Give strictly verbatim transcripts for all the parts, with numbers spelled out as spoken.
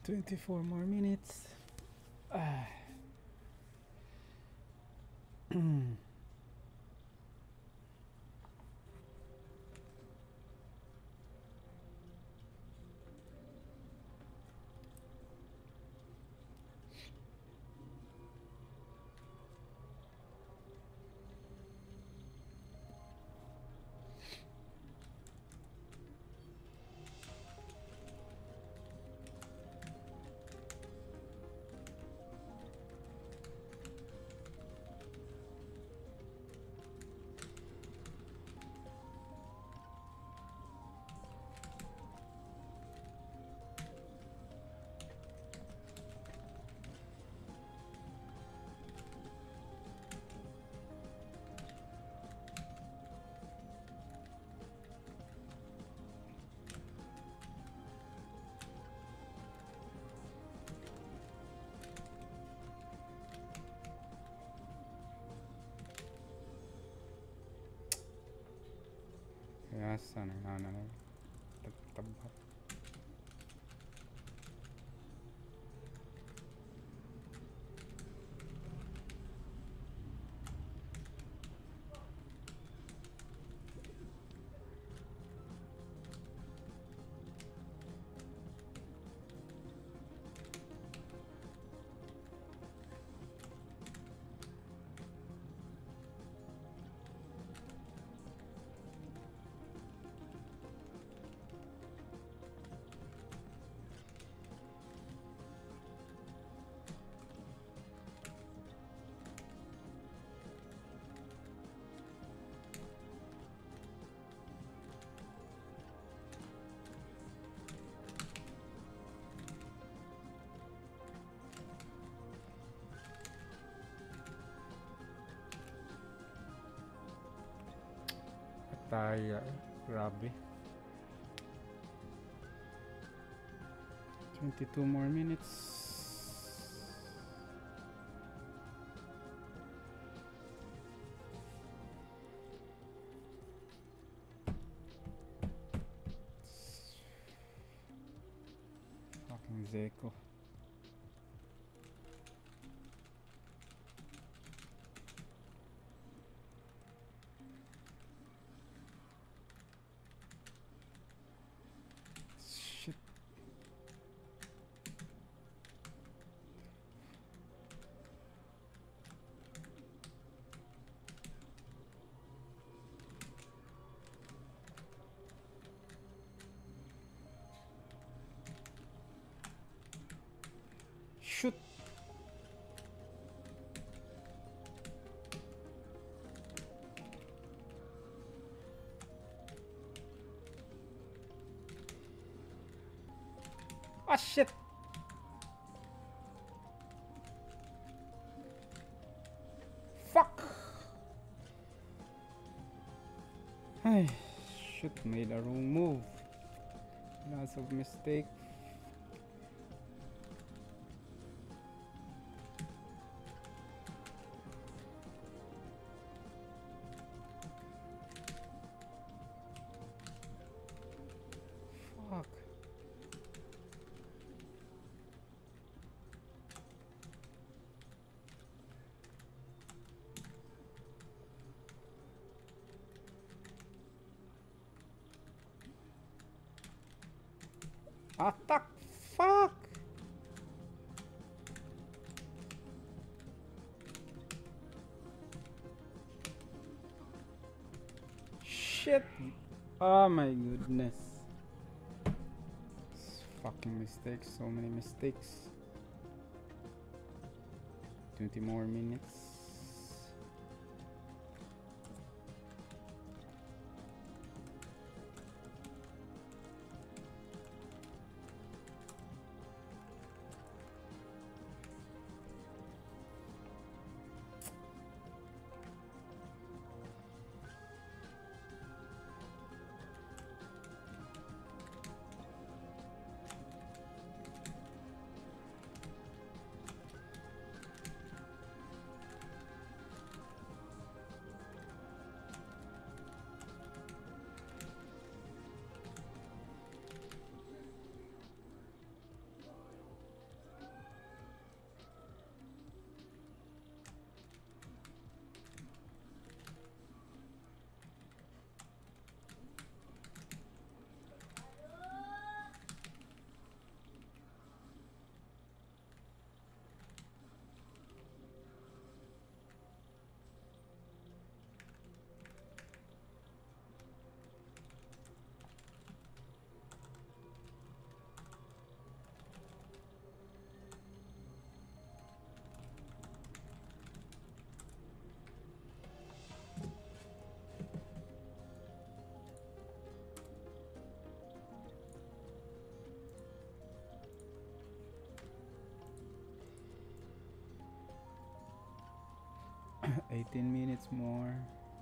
twenty-four more minutes. Ah. Ya sana na na na. Tabak. Taya, grabe. twenty-two more minutes. Fucking Zeko. Shit. Shoot. Ah, shit. Fuck. Ay, shit, made a wrong move. Lots of mistake. Fuck. Attack! Fuck! Shit! Oh my goodness. Fucking mistakes, so many mistakes. twenty more minutes. eighteen minutes more.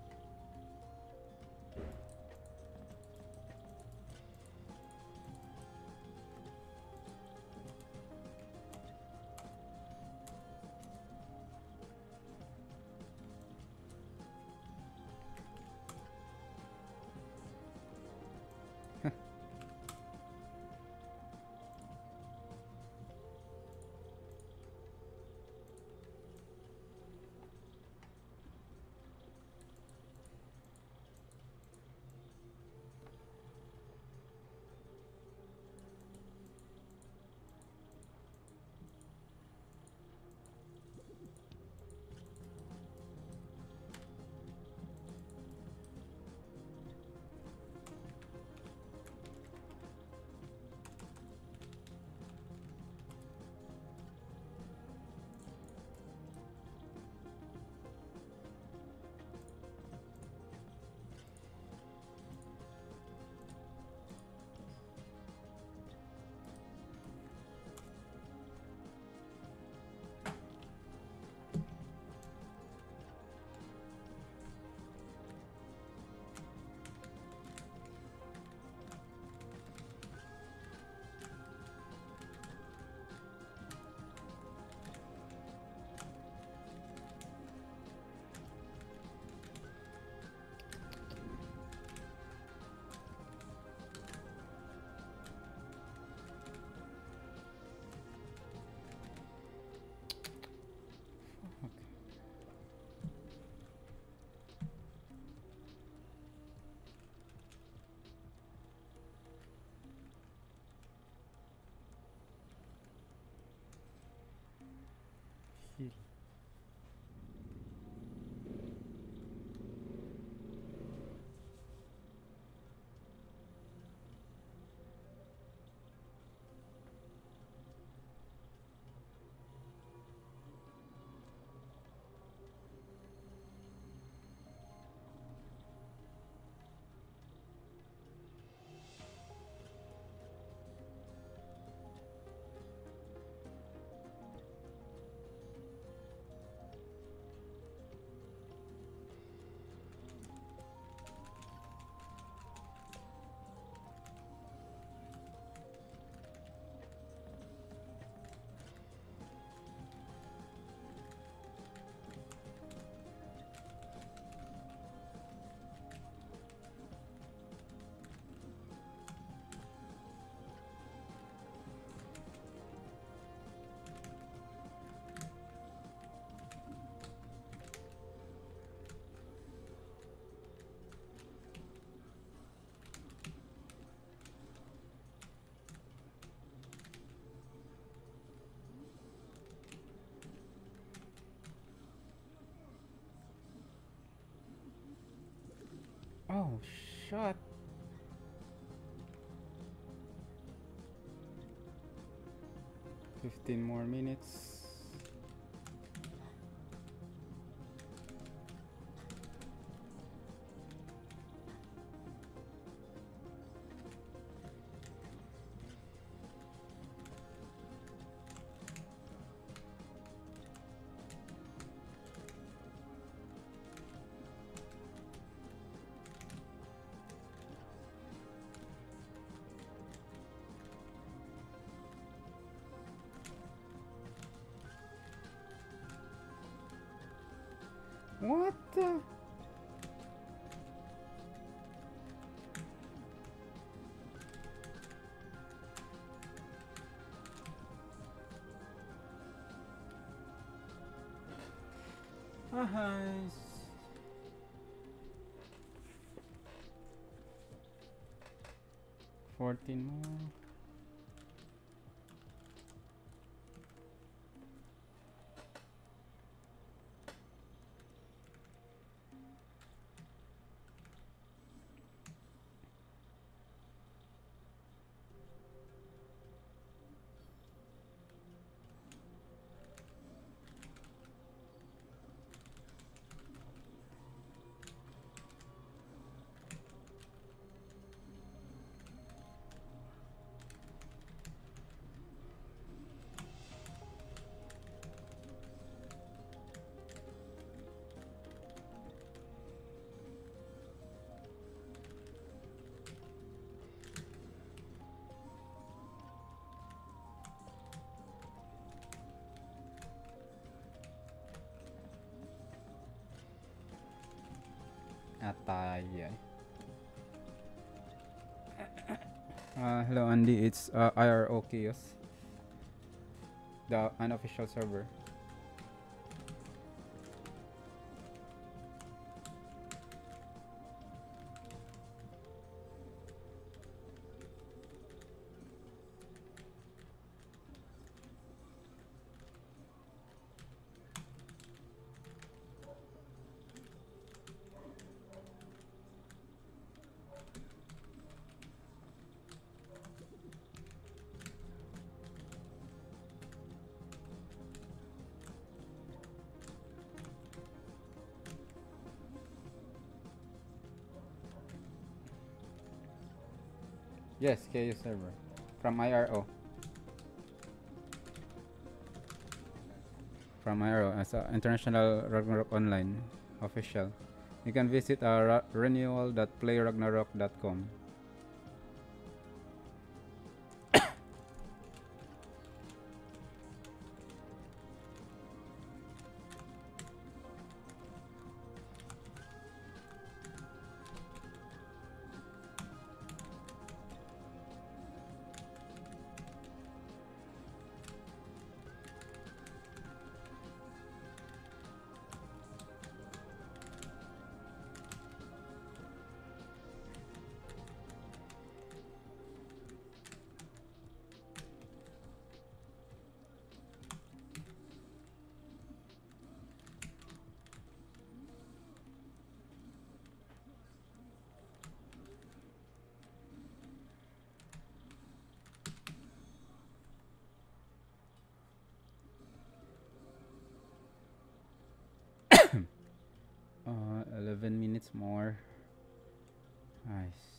Heal. Oh, shut. fifteen more minutes. What the? Uh-huh. fourteen more. Atay. Uh, hello Andy, it's uh, I R O Chaos, the unofficial server. Yes, Chaos server from I R O. From I R O as a International Ragnarok Online official. You can visit uh, ra- renewal dot play ragnarok dot com. Uh, eleven minutes more. Nice.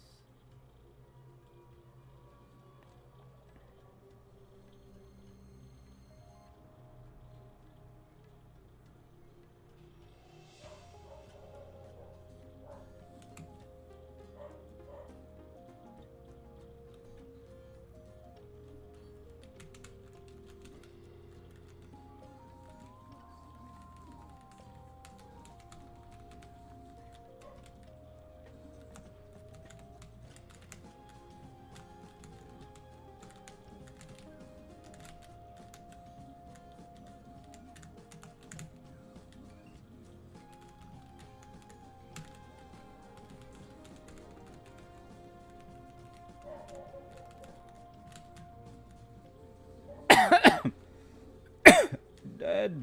Dead.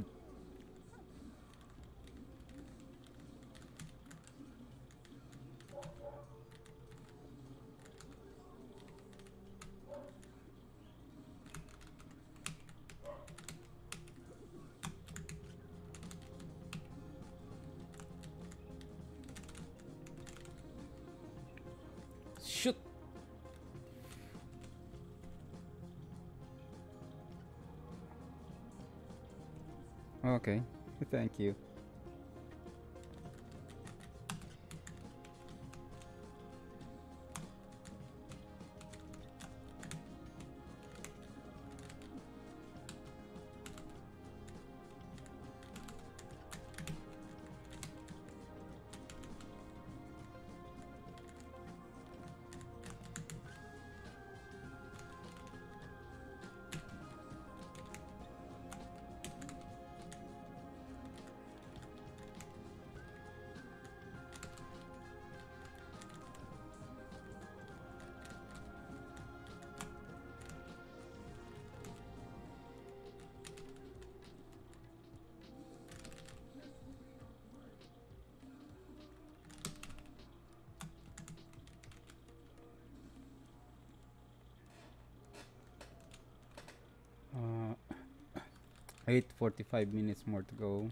Shoot. Okay. Thank you. Uh, eight forty-five minutes more to go.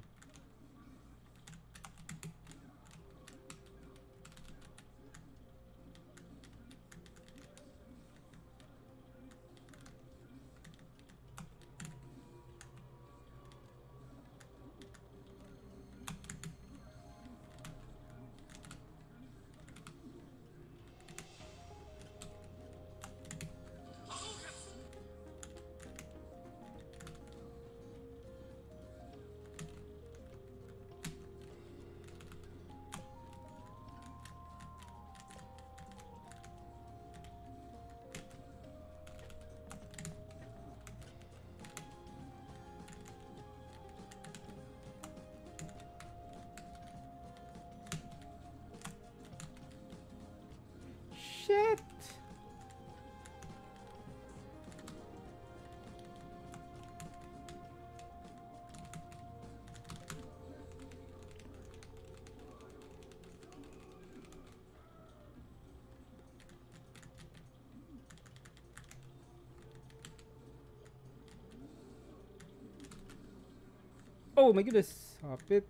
Oh my goodness! Stop it!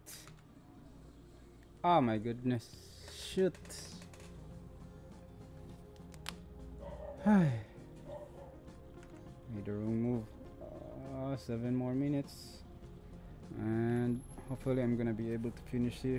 Oh my goodness! Shoot! Made the wrong move. Uh, seven more minutes, and hopefully I'm gonna be able to finish here.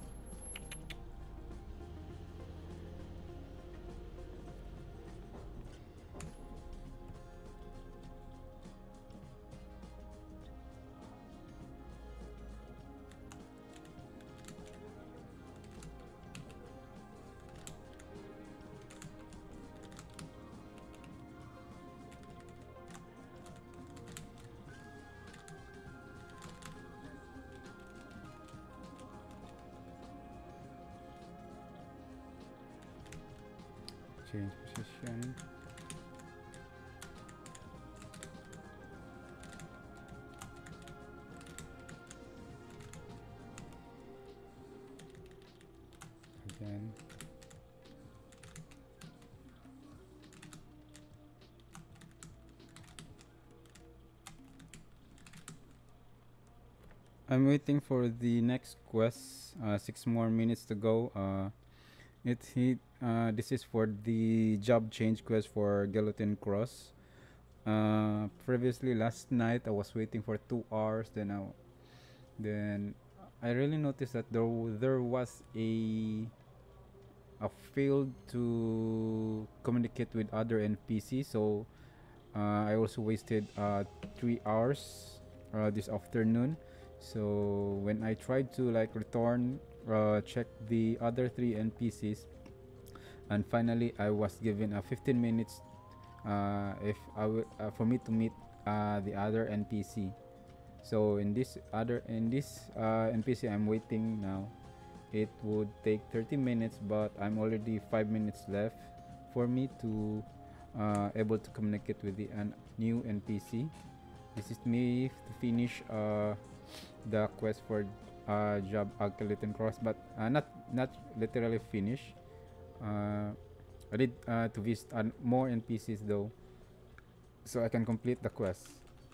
Change position. Again. I'm waiting for the next quest. Uh, six more minutes to go. Uh, it hit. Uh, this is for the job change quest for Gallatin Cross. Uh, previously last night I was waiting for two hours. Then I, then I really noticed that there w- there was a a failed to communicate with other N P C. So uh, I also wasted uh, three hours uh, this afternoon. So when I tried to like return, uh, check the other three N P Cs, and finally I was given a fifteen minutes uh, if I w- uh, for me to meet uh, the other N P C. So in this other in this uh, N P C I'm waiting now, it would take thirty minutes, but I'm already five minutes left for me to uh, able to communicate with the an new N P C. This is me to finish uh, the quest for uh, job Alkaliton Cross, but uh, not not literally finish. Uh, I did uh, to visit uh, more N P Cs though, so I can complete the quest.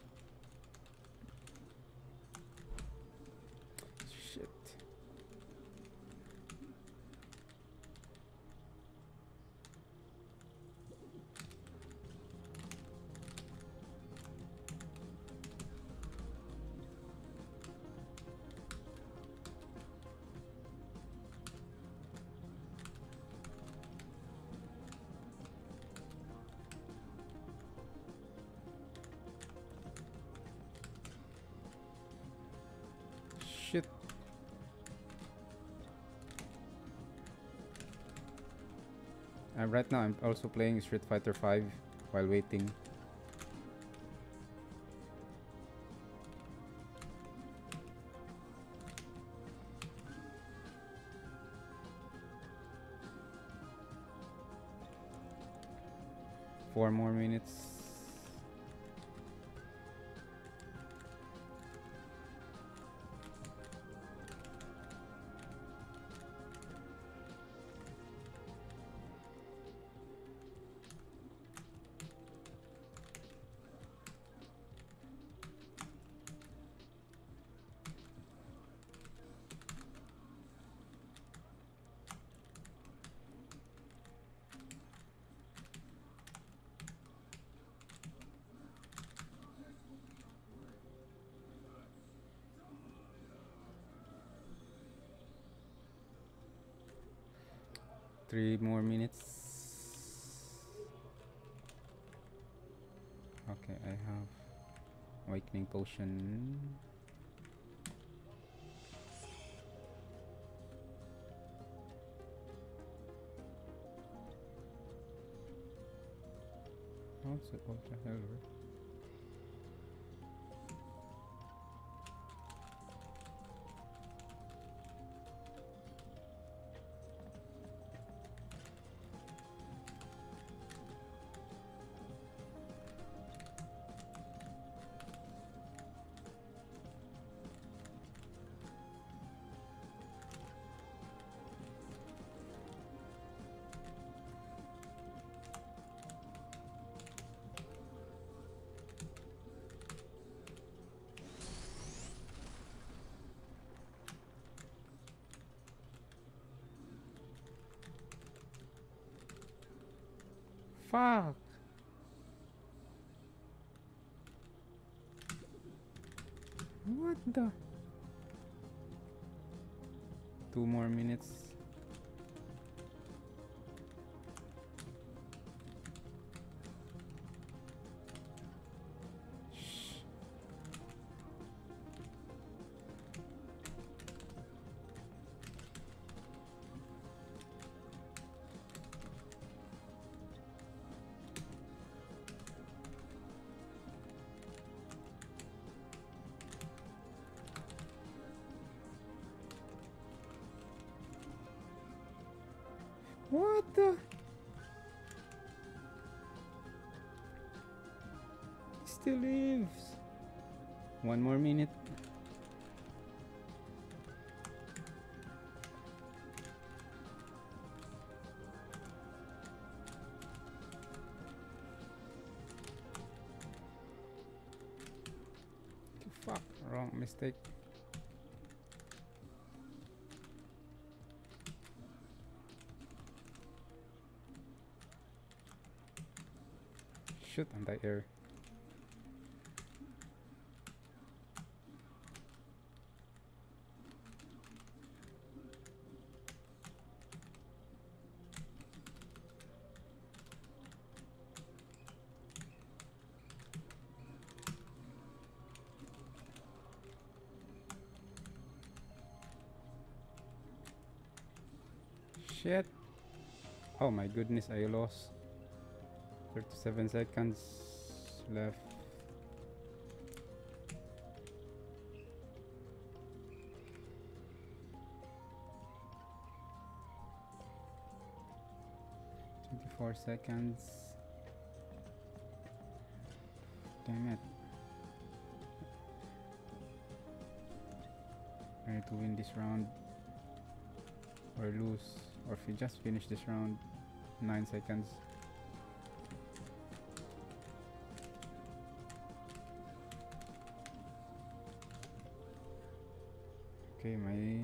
Shit. Shit. Uh, right now I'm also playing Street Fighter five while waiting. Four more minutes. Three more minutes. Okay, I have awakening potion. What's it? What the hell? Fuck. What the? Two more minutes. Shh. What the? Still lives. One more minute. Fuck, wrong mistake. Shoot, anti-air. Shit. Oh my goodness, I lost. thirty-seven seconds left. twenty-four seconds. Damn it. I need to win this round or lose, or if we just finish this round. Nine seconds. Okay, my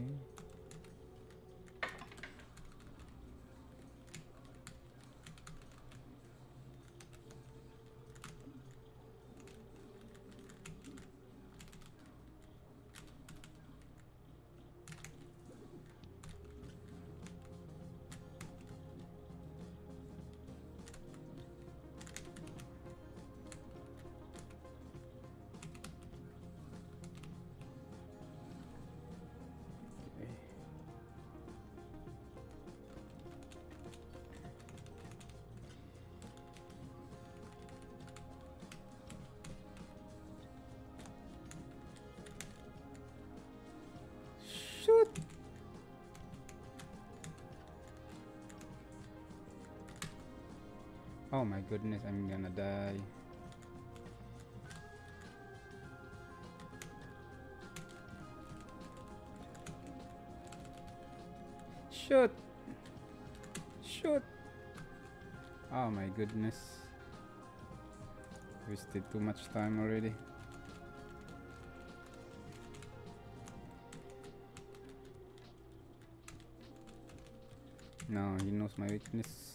shoot. Oh my goodness, I'm gonna die. Shoot! Shoot! Oh my goodness. Wasted too much time already. No, he knows my weakness.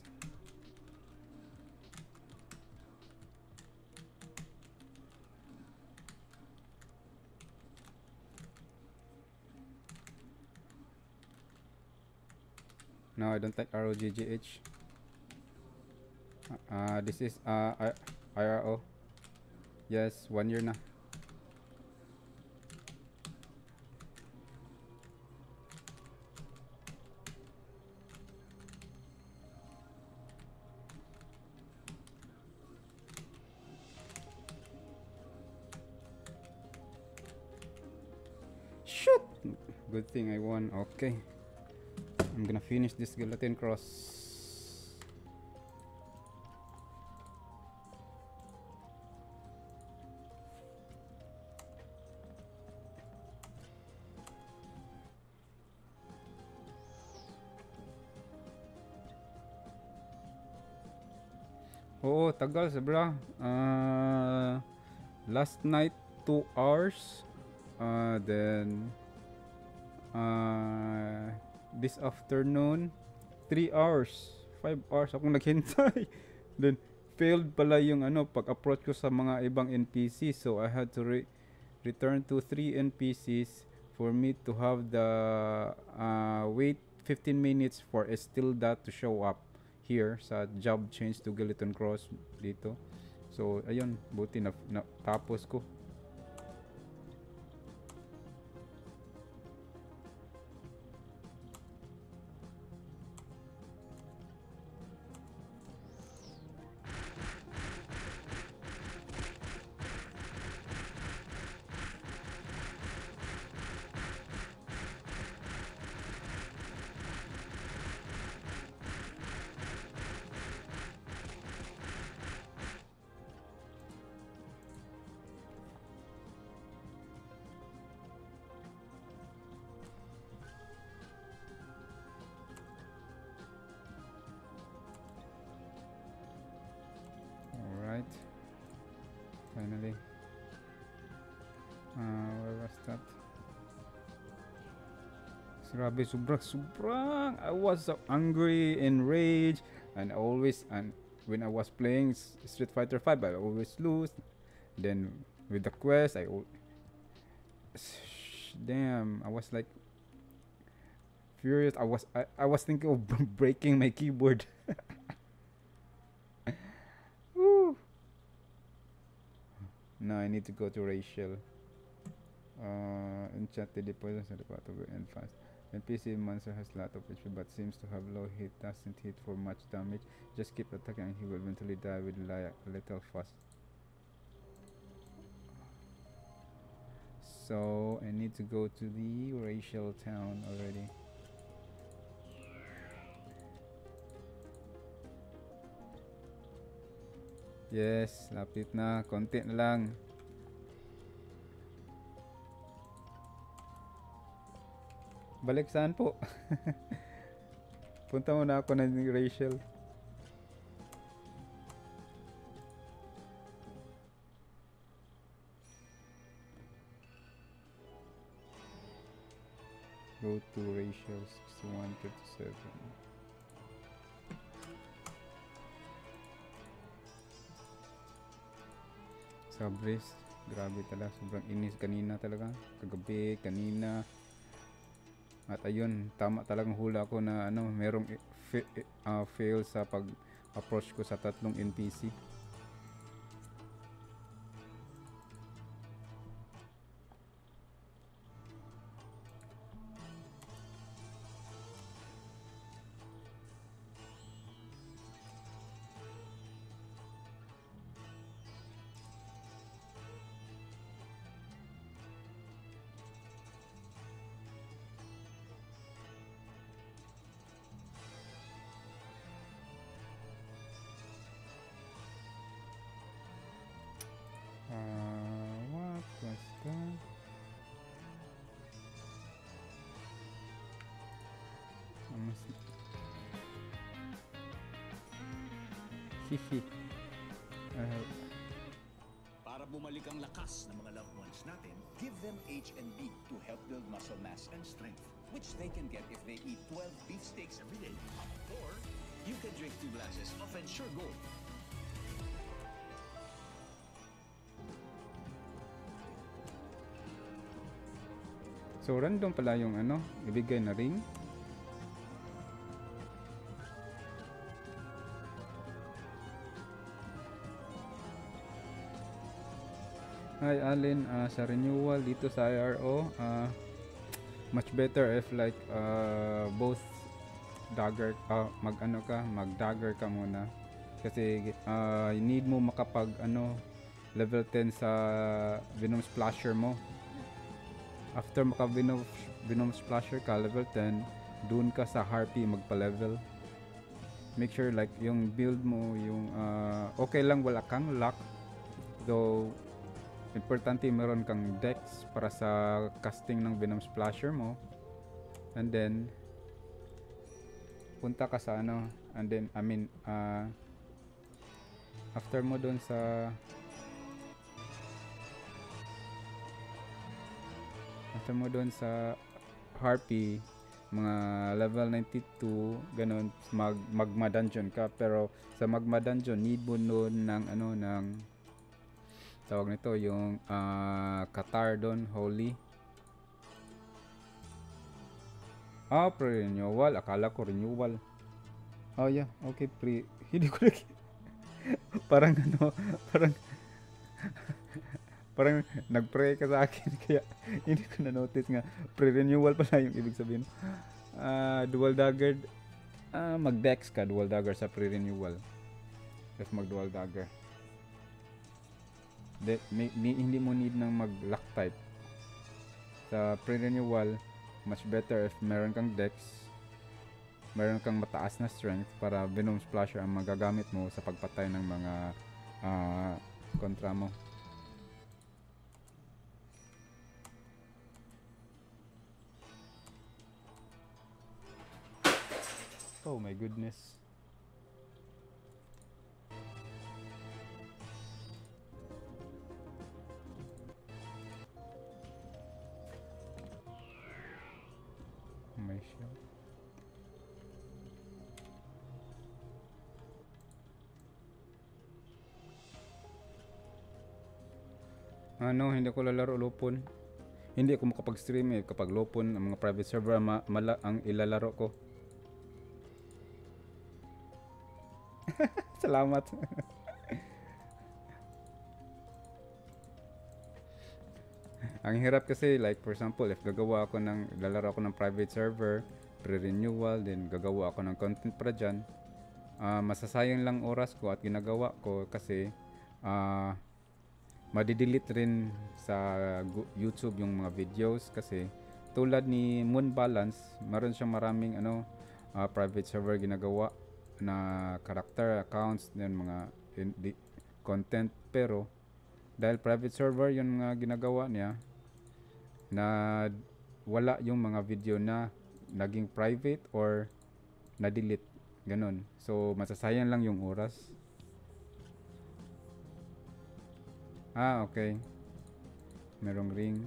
No, I don't like R O G G H. Uh, uh, this is uh I R O. Yes, one year na. Shoot! Good thing I won. Okay. I'm gonna finish this Guillotine Cross. Oo, tagal sobra. Uh, last night two hours. Uh, then uh, this afternoon three hours. five hours akong naghintay. Then failed pala yung ano pag approach ko sa mga ibang N P C, so I had to re- return to three N P Cs for me to have the uh, wait fifteen minutes for Estilda to show up here sa job change to Gelatin Cross dito. So ayun, buti na, na tapos ko. Alright. Finally. Uh, where was that? Grabe, sobrang, sobrang. I was so angry, enraged, and always, and when I was playing S- Street Fighter five, I always lose. Then with the quest, I al- damn, I was like furious. I was, I, I was thinking of breaking my keyboard. Woo. Now I need to go to Rachel. Uh, enchanted poison sa to and fast. N P C monster has lot of H P but seems to have low hit, doesn't hit for much damage. Just keep attacking and he will eventually die with li- a little fuss. So I need to go to the Rachel town already. Yes, lapit na. Konti na lang. Balik saan po? Punta muna ako na ni Rachel. Go to Rachel sixty-one thirty-seven. Sa Breeze, grabe talaga. Sobrang inis kanina talaga. Kagabi, kanina. At ayun, tama talagang hula ko na ano, merong i- fa- i- ah, fail sa pag-approach ko sa tatlong N P C. Uh, what was that? Ano si- Hihi. Uh, Para bumalik ang lakas ng mga loved ones natin, give them H and B to help build muscle mass and strength, which they can get if they eat twelve beefsteaks every day. Or you can drink two glasses of Ensure Gold. so random pala yung ano, ibigay na ring. Hi Alin, uh, sa renewal dito sa I R O, uh, much better if like uh, both dagger, uh, mag ano ka, mag dagger ka muna. Kasi uh, you need mo makapag ano, level ten sa Venom Splasher mo. After maka Venom, Venom Splasher ka, level ten, dun ka sa Harpy magpa-level. Make sure like yung build mo, yung uh, okay lang wala kang luck. Though importante meron kang dex para sa casting ng Venom Splasher mo. And then punta ka sa ano, and then I mean uh, after mo doon sa after mo doon sa Harpy, mga level ninety-two, ganun, mag magma dungeon ka. Pero sa magma dungeon, need mo nun ng ano, ng tawag nito, yung uh, Catardon Holy. Ah, pre-renewal. Akala ko renewal. Oh yeah, okay, pre. Hindi ko lagi. Parang ano, parang parang nag-pray ka sa akin kaya hindi ko na notice nga pre-renewal pala yung ibig sabihin. Uh, dual dagger, uh, mag-dex ka dual dagger sa pre-renewal. Tapos mag-dual dagger. De, may, may, hindi mo need ng mag-lock type. Sa pre-renewal, much better if meron kang dex, meron kang mataas na strength para Venom Splasher ang magagamit mo sa pagpatay ng mga uh, kontra mo. Oh my goodness. May shield. Ano, hindi ko lalaro lupon. Hindi ako makapag-stream eh kapag lupon ang mga private server ma mala ang ilalaro ko. Salamat. Ang hirap kasi, like for example, if gagawa ako ng lalaro ako ng private server, pre-renewal, then gagawa ako ng content para dyan, uh, masasayang lang oras ko at ginagawa ko kasi uh, madidelete rin sa YouTube yung mga videos kasi tulad ni Moon Balance, meron siyang maraming ano uh, private server ginagawa na character accounts then mga in, di, content, pero dahil private server yung mga ginagawa niya na wala yung mga video na naging private or na delete ganun, so masasayang lang yung oras. Ah, okay, merong ring.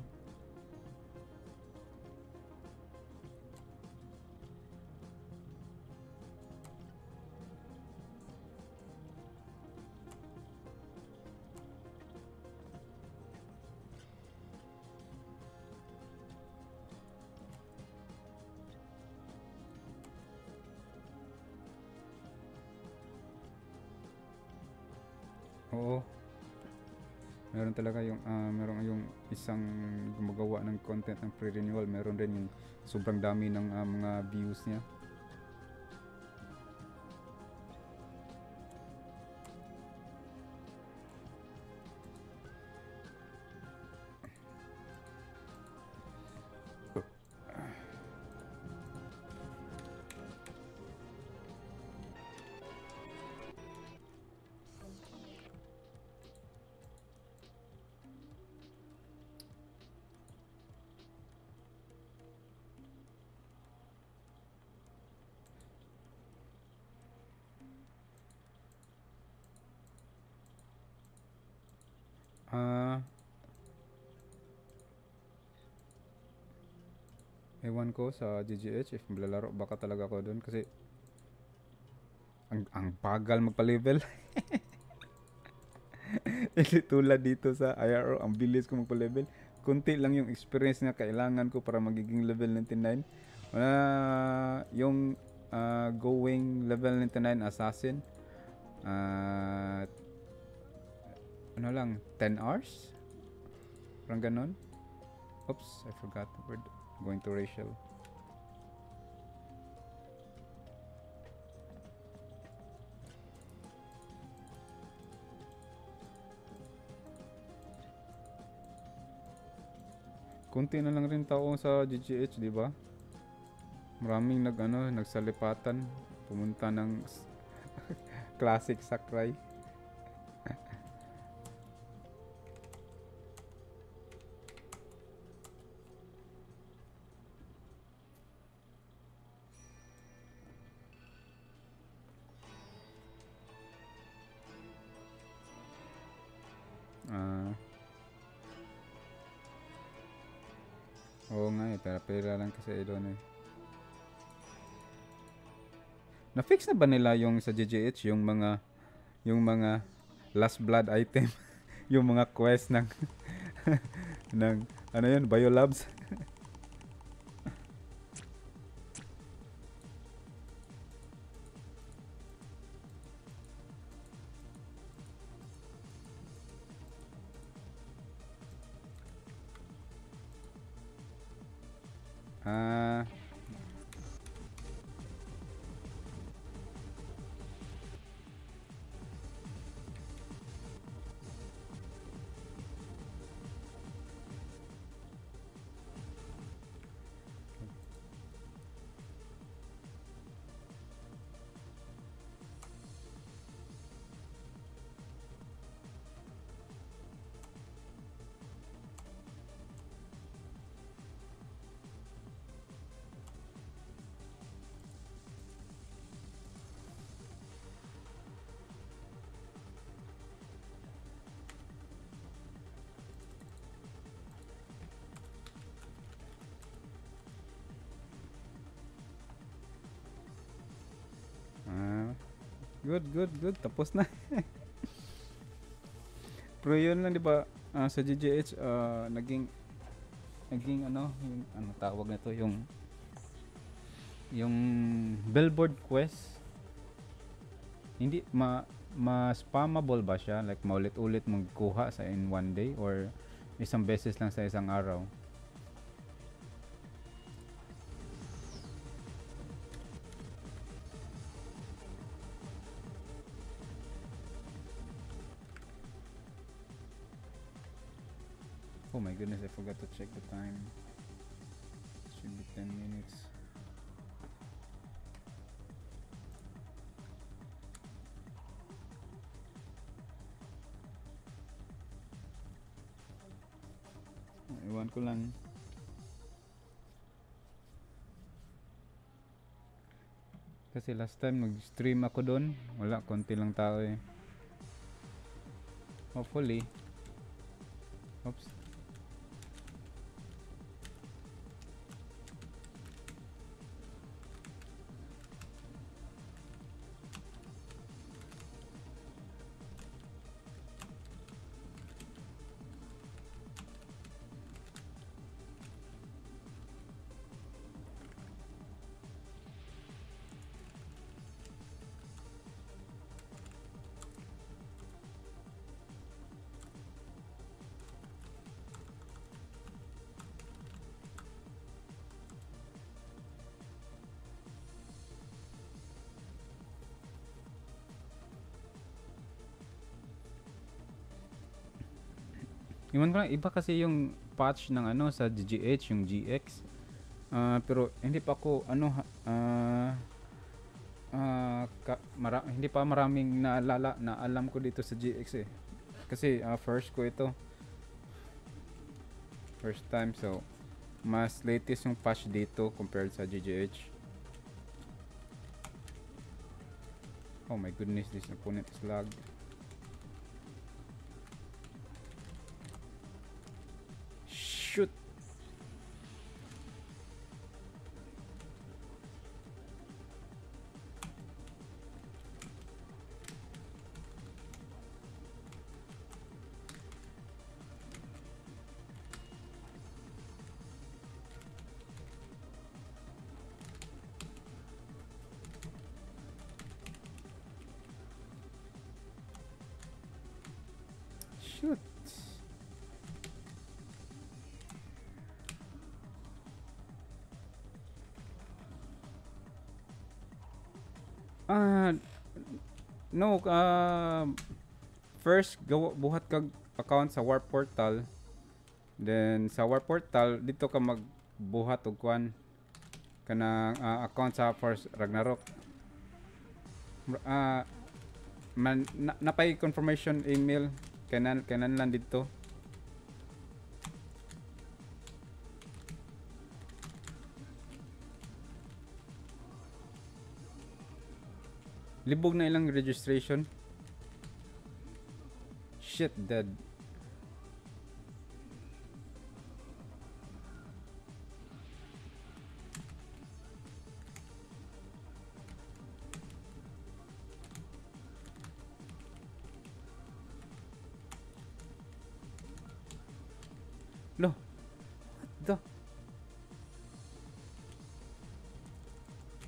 Oo. Meron talaga yung uh, meron yung isang gumagawa ng content ng pre-renewal, meron din yung sobrang dami ng uh, mga views niya. Ah, ewan ko sa G G H if maglalaro baka talaga ako doon kasi ang, ang bagal magpa-level. Hindi tulad dito sa I R O, ang bilis ko magpa-level. Kunti lang yung experience na kailangan ko para magiging level ninety-nine. Wala yung uh, going level ninety-nine assassin. Uh, ano lang, ten hours? Parang ganun. Oops, I forgot the word. Going to Rachel. Kunti na lang rin tao sa G G H, di ba? Maraming nag ano, nagsalipatan, pumunta ng classic Sakurai. Ah. Oo nga eh, pera-pera lang kasi doon eh. Na-fix na ba nila yung sa G G H yung mga yung mga last blood item, yung mga quest ng ng ano yun, Biolabs? Ah, ah, good, good, good. Tapos na. Pero yun lang, di ba, ah, sa G G H, ah, naging, naging ano, yung, ano tawag na to, yung, yung billboard quest, hindi, ma, ma-spammable ba siya? Like, maulit-ulit magkuha sa in one day or isang beses lang sa isang araw? Oh my goodness, I forgot to check the time. Should be ten minutes. Iwan ko lang. Kasi last time nag-stream ako doon, wala, konti lang tao eh. Hopefully. Oops. Iwan ko lang, iba kasi yung patch ng ano sa G G H, yung G X. Ah, pero hindi pa ako ano ha- ah ah, ka- mara- hindi pa maraming naalala na alam ko dito sa G X eh. Kasi ah, first ko ito, first time, so mas latest yung patch dito compared sa G G H. Oh my goodness, this opponent is lagged. Shoot. Shoot. Ah, no, ah first gawa, buhat kag account sa Warp Portal. Then sa Warp Portal dito ka magbuhat og kwan kanang ah, account sa Force Ragnarok. Ah, man na, napay confirmation email kanan kanan lang dito. Libog na ilang registration. Shit, dead.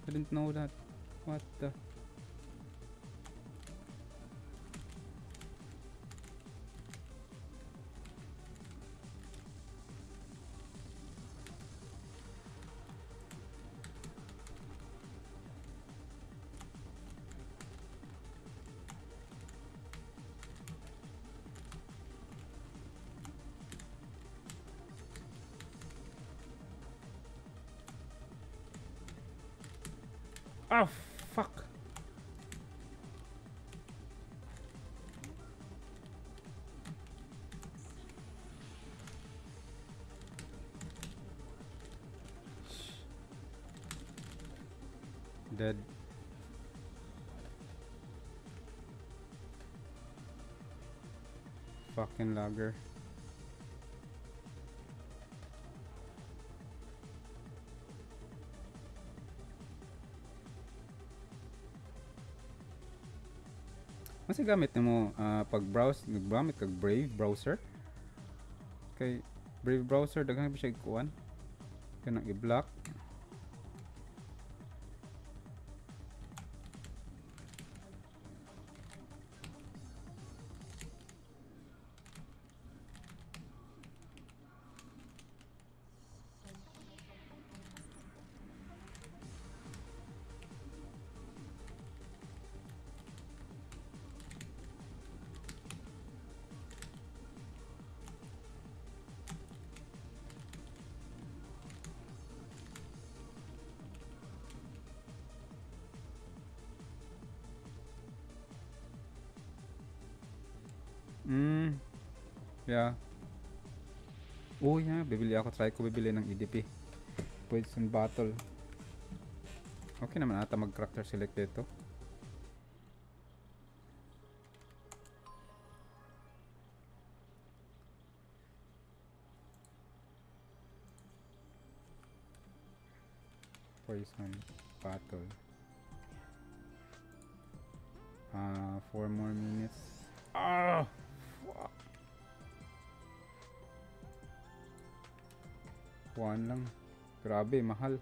I didn't know that. What the? Oh, fuck. Dead. Fucking lagger. Masa gamit mo uh, pag browse, naggamit kag Brave browser? Kay Brave browser daghang siya kuan. Kanang i-block. Mm. Yeah. Oh yeah, bibili ako. Try ko bibili ng E D P. Poison Battle. Okay naman ata mag-character select dito. Poison Battle. Uh, four more minutes. Ah! Fuck. One lang. Grabe, mahal.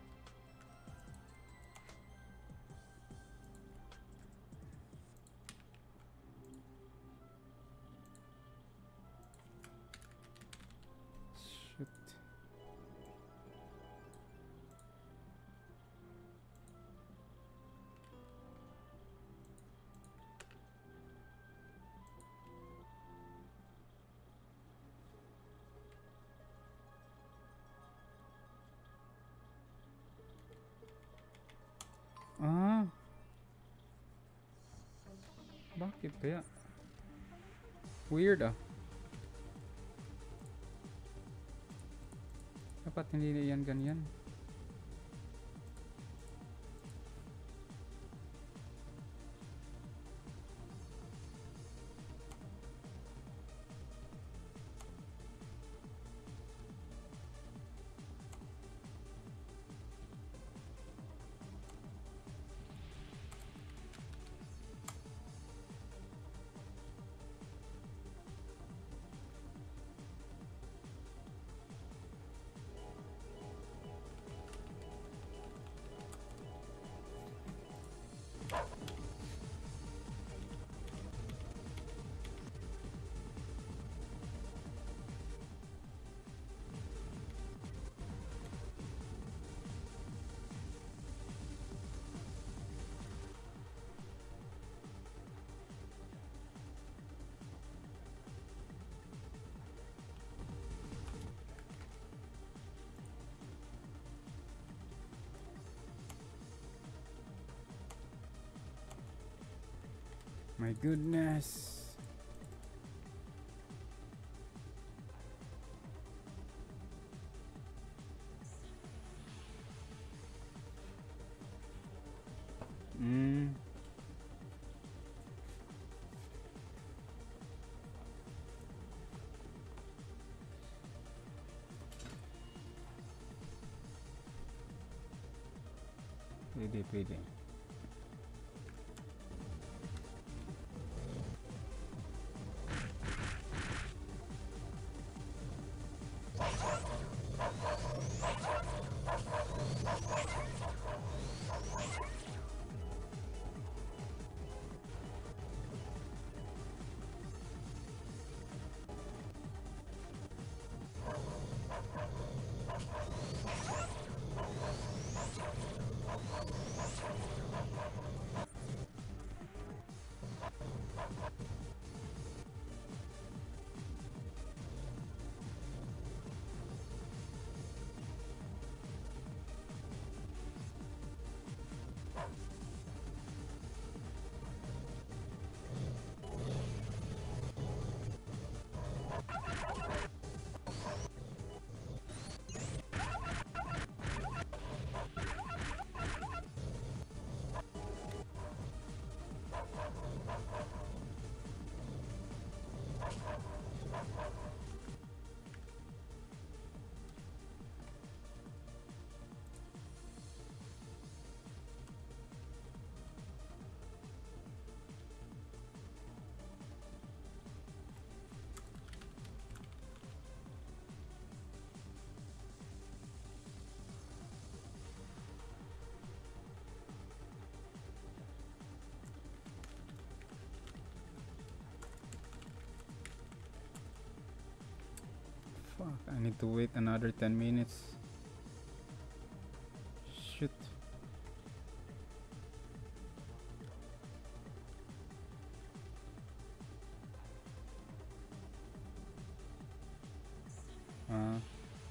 Shit. Ah. Bakit kaya? Weird ah. Dapat hindi na yan ganyan. My goodness. Mm. Pwede, pwede. Fuck, I need to wait another ten minutes. Shit. Uh,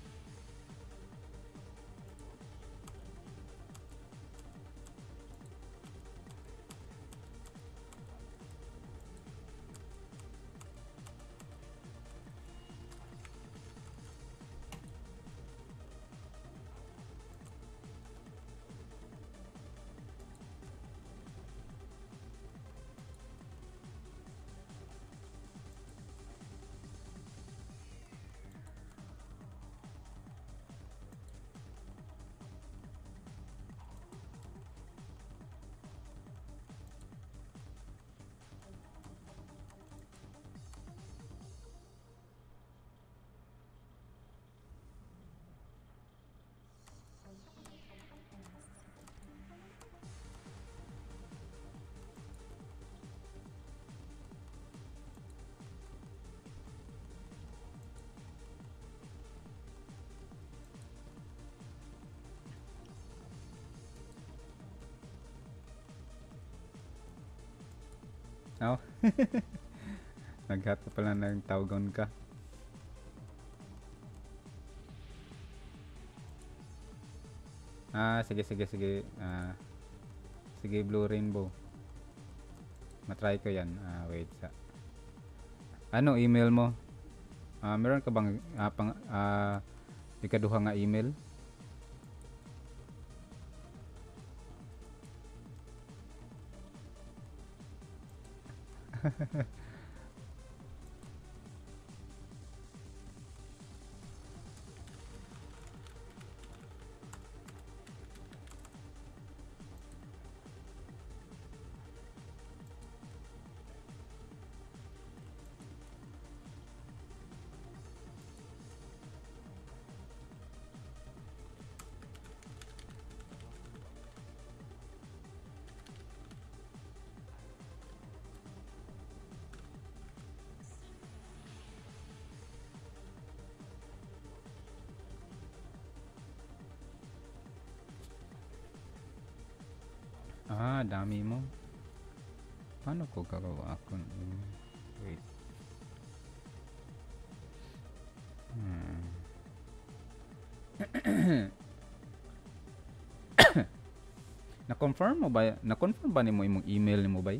oh. Naghat pa pala ng tawagon ka. Ah, sige, sige, sige. Ah, sige, Blue Rainbow. Matry ko yan. Ah, wait. Sa ano email mo? Ah, meron ka bang ah, pang, ah, ikaduha nga email? Ah, dami mo. Paano ko gagawa ako? ng- Wait. Hmm. Na-confirm mo ba? Na-confirm ba nimo imong email nimo ba?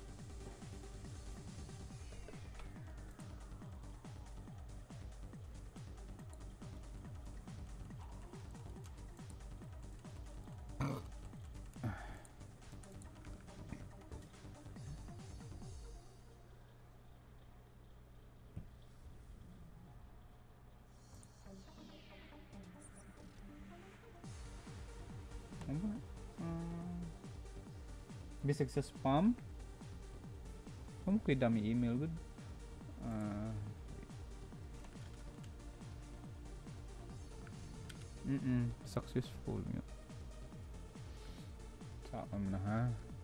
Ano ba? Ah, bisag sa spam? Ano kay dami email good? Ah, mm successful nga. Saka mo na ha.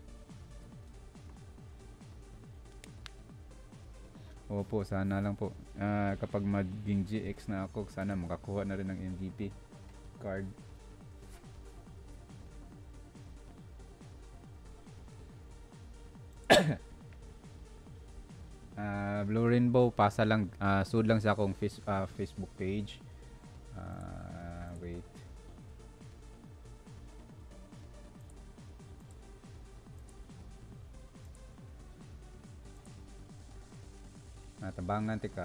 Opo, sana lang po. Ah, kapag maging G X na ako, sana makakuha na rin ng M V P card. Ah, Blue Rainbow, pasa lang, ah, sud lang sa akong face, ah, Facebook page. Ah, wait. Natabangan tika.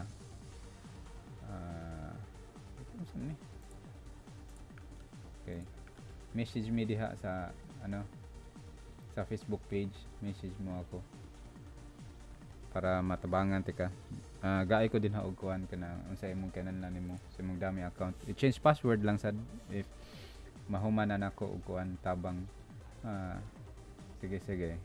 Ah, ito saan ni? Okay. Message me diha sa ano sa Facebook page. Message mo ako para matabangan tika. Ah, gaay ko din ha og kuan kana unsa imong kinahanglan nimo sa imong dami account. I-change password lang sad if mahuman na nako og kuan tabang. Ah, sige sige.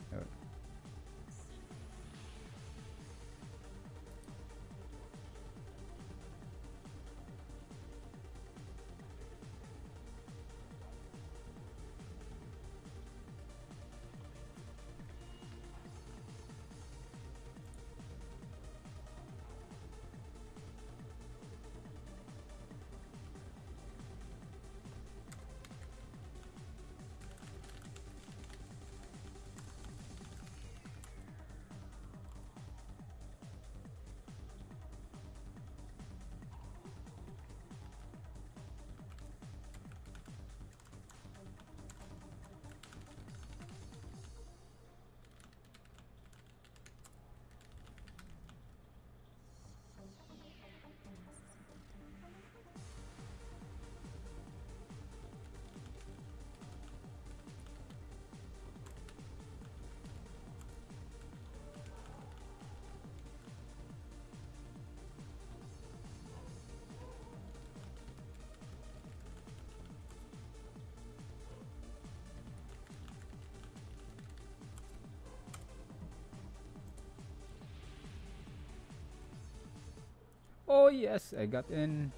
Oh yes, I got in.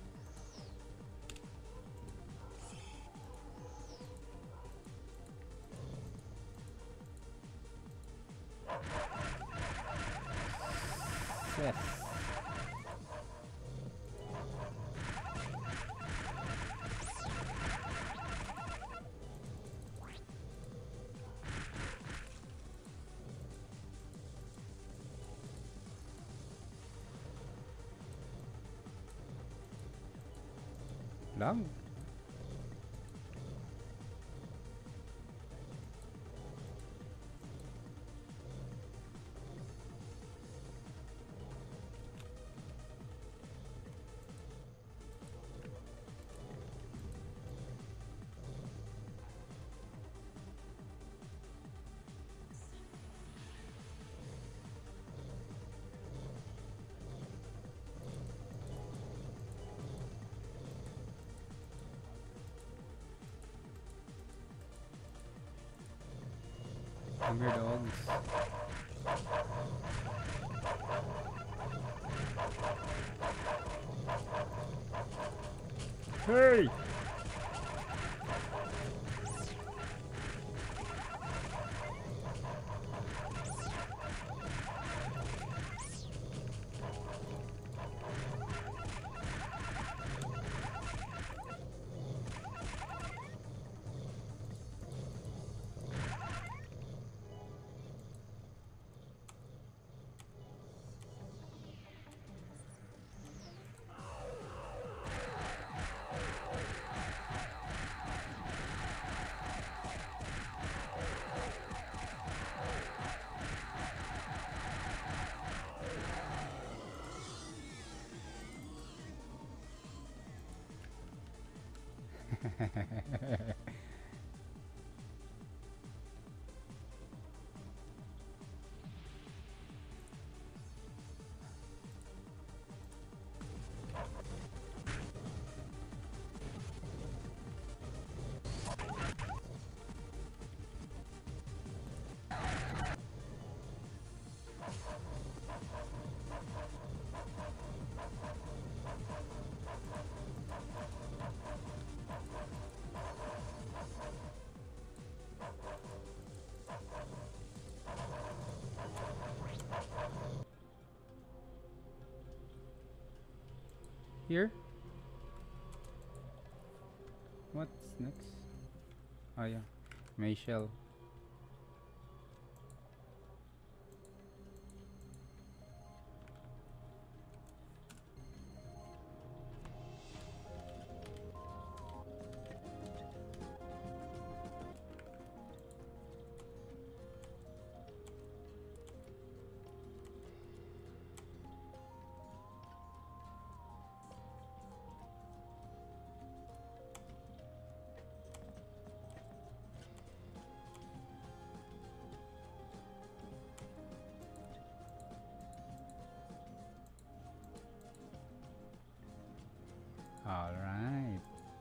Yes. Lang. Come here, dogs. Hey! Here? What's next? Oh yeah. Mayshell. Alright.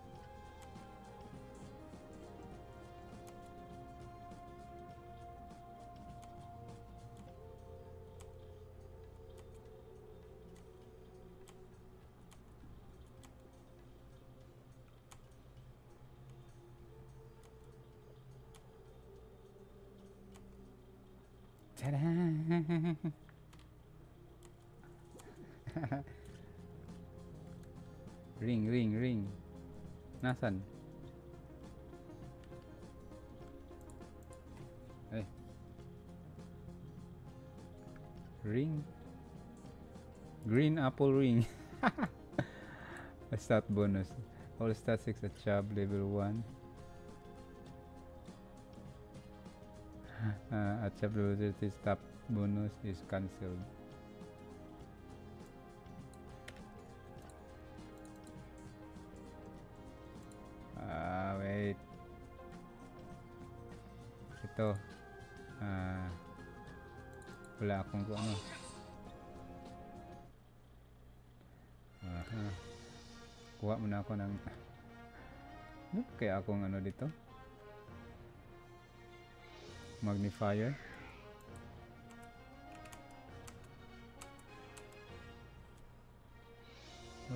Ta-da! Ring, ring, ring. Nasan? Eh. Ring. Green apple ring. A stat bonus. All stat six at Chubb level one. Uh, at Chubb level thirty stat bonus is cancelled. Ah, wait. Ito. Ah, wala akong kung ano. Aha. Kuha muna ako ng ano kaya akong ano dito? Magnifier.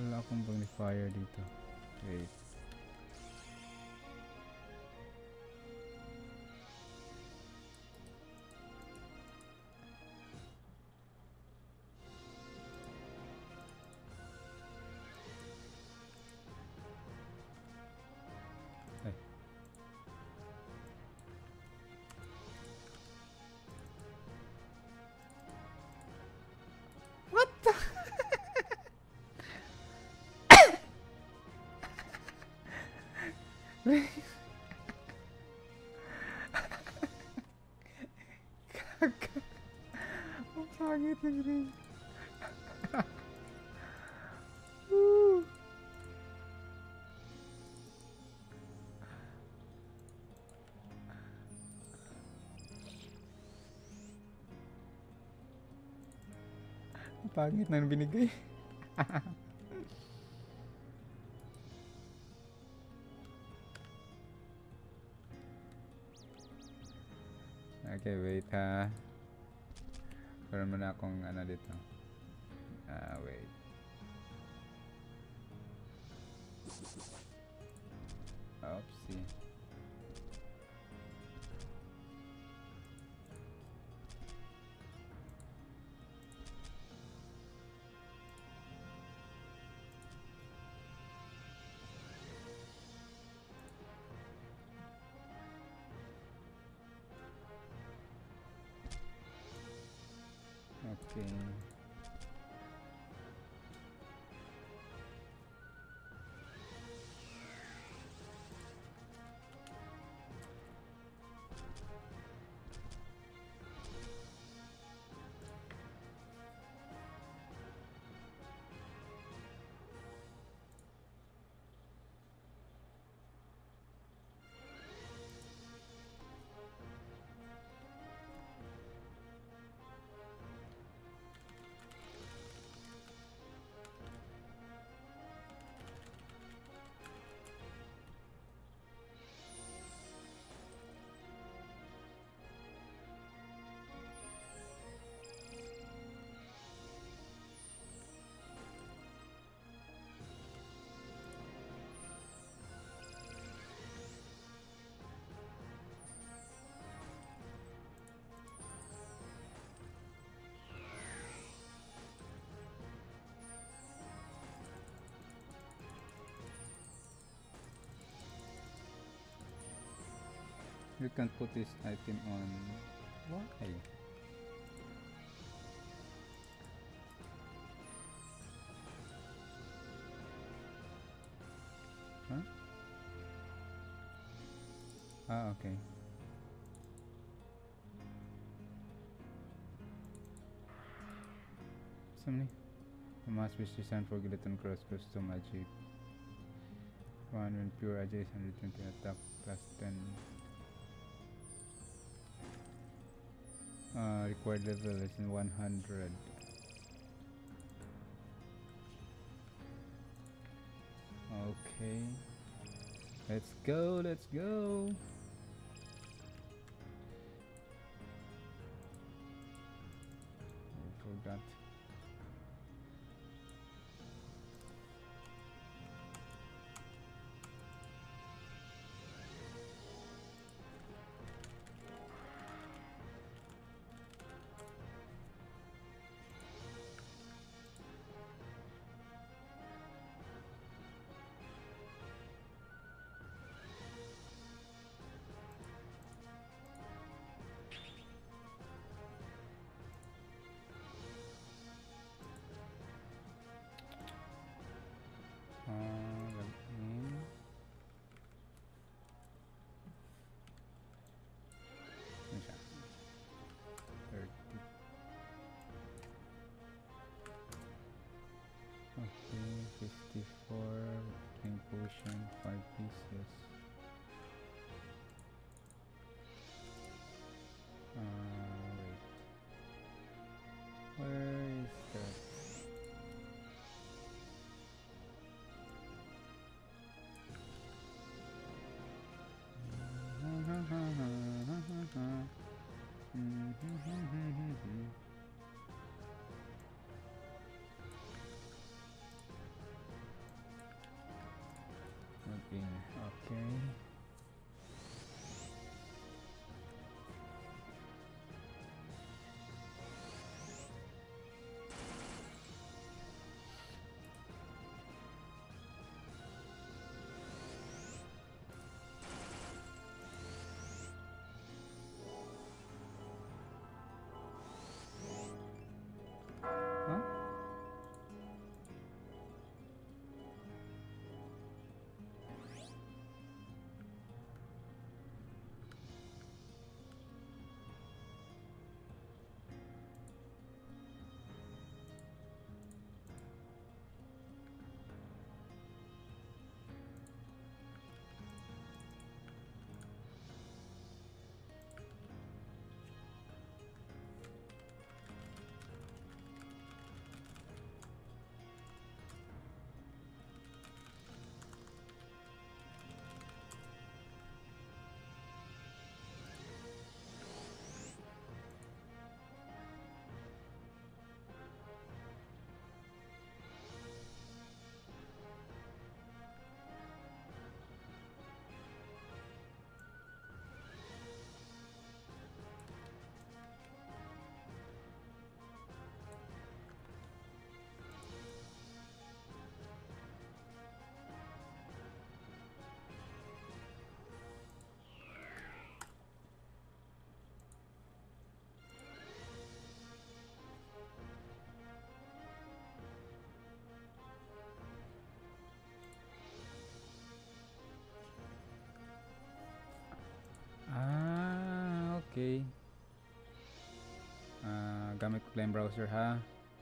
Wala akong bonfire dito. Wait. Ay. What the? Kaka. Ang pangit ng ring. Woo. Ang pangit na binigay. Okay, wait ha. Meron muna akong ano dito. Ah, wait. Oopsie. Okay. You can put this item on. Why? Huh? Ah, okay. Something. The mask which designed for Gelatin Cross custom achieve. One when pure adjacent one hundred twenty attack plus ten. Uh, required level is in one hundred. Okay. Let's go, let's go. I forgot. Okay. Uh, gamit ko lang yung browser ha.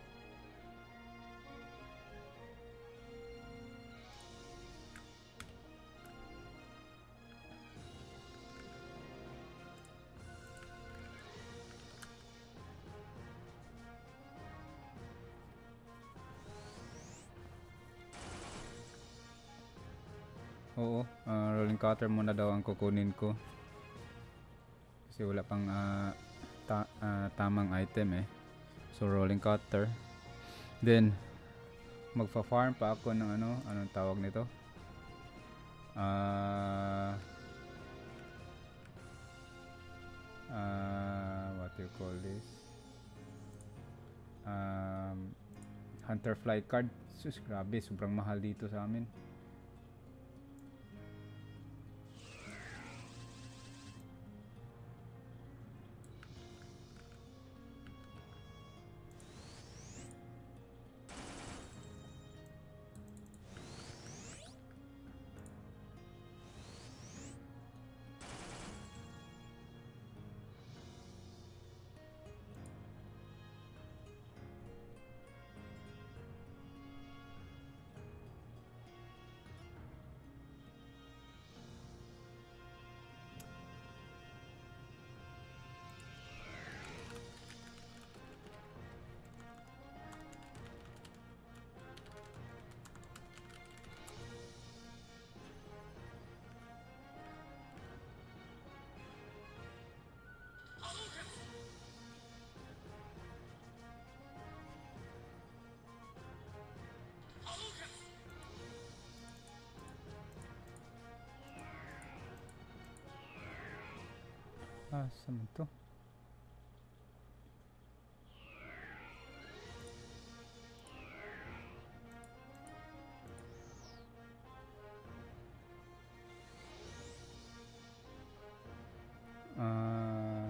Oo, uh, rolling cutter muna daw ang kukunin ko. Kasi wala pang uh, ta uh, tamang item eh. So rolling cutter. Then magfa-farm pa ako ng ano, anong tawag nito? Uh, uh, what do you call this? Um, Hunter fly card. Sus, grabe, sobrang mahal dito sa amin. Ah, saan to? Ah,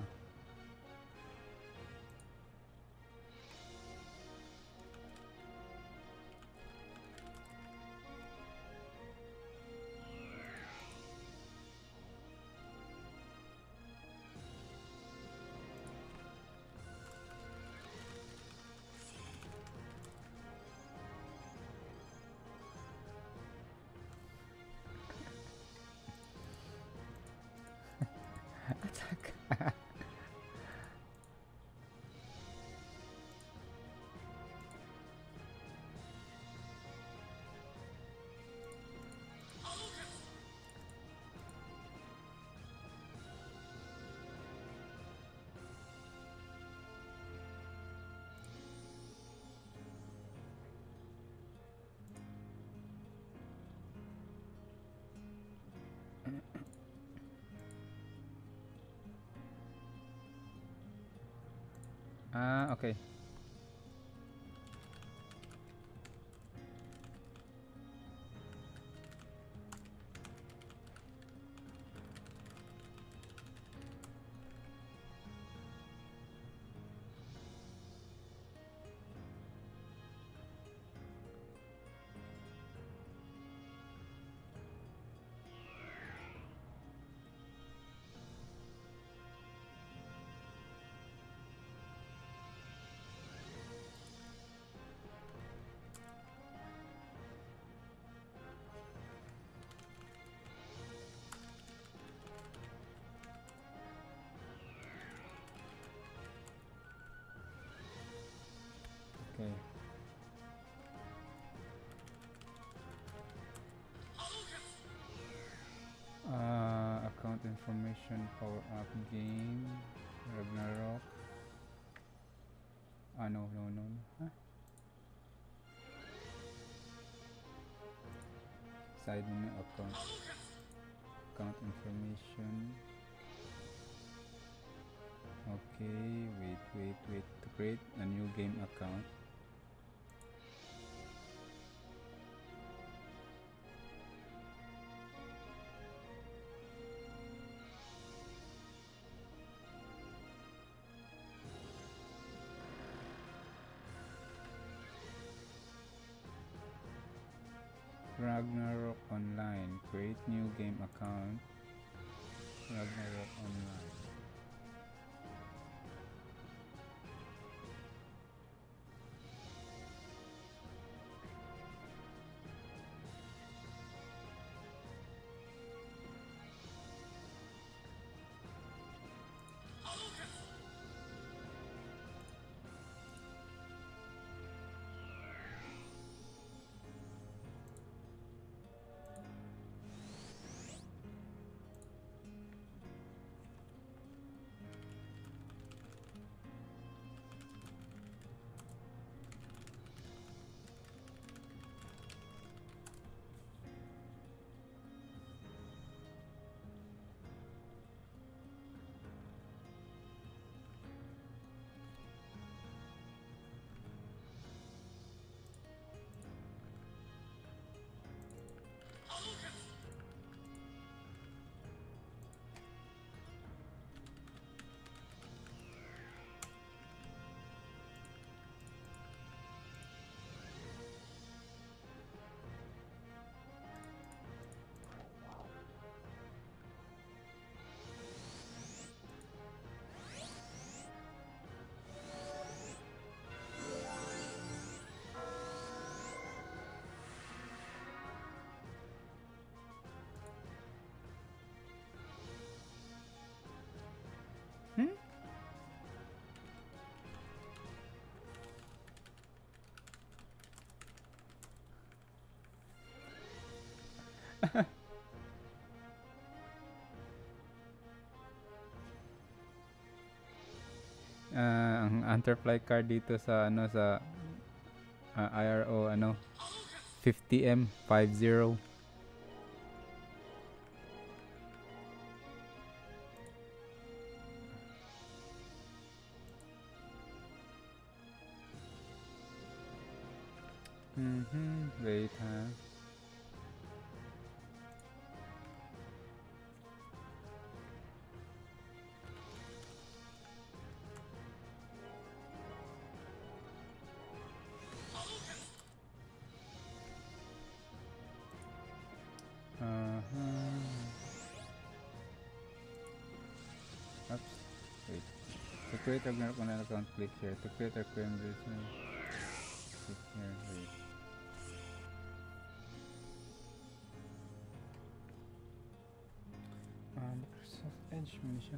attack. Ah, okay. Okay. Uh, account information, power up game, Ragnarok. Ah, no, no, no. Huh? Side menu account. Account information. Okay, wait, wait, wait. To create a new game account. Ragnarok Online. Create new game account. Ragnarok Online. ang Hunterfly card dito sa ano sa uh, I R O ano fifty M fifty. Mhm, wait ha. Uh-huh. Oops. Wait. To create a Gmail account, click here. To create a Chrome version, click here. Wait. Ah, Microsoft Edge mo na siya.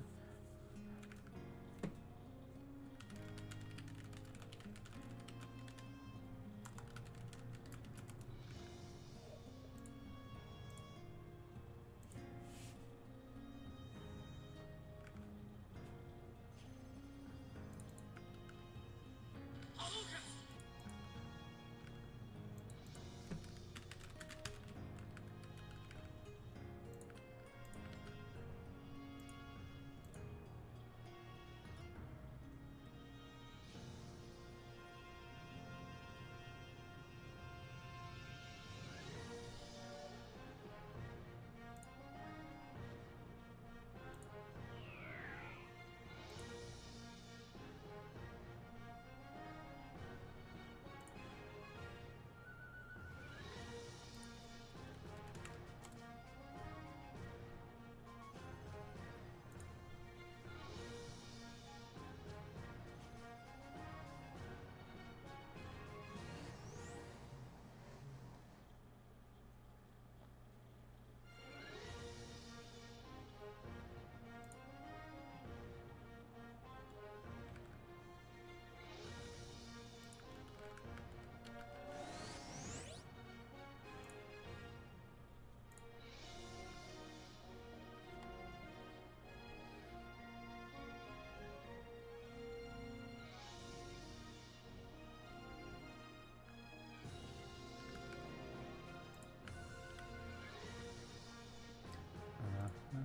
Uh-huh.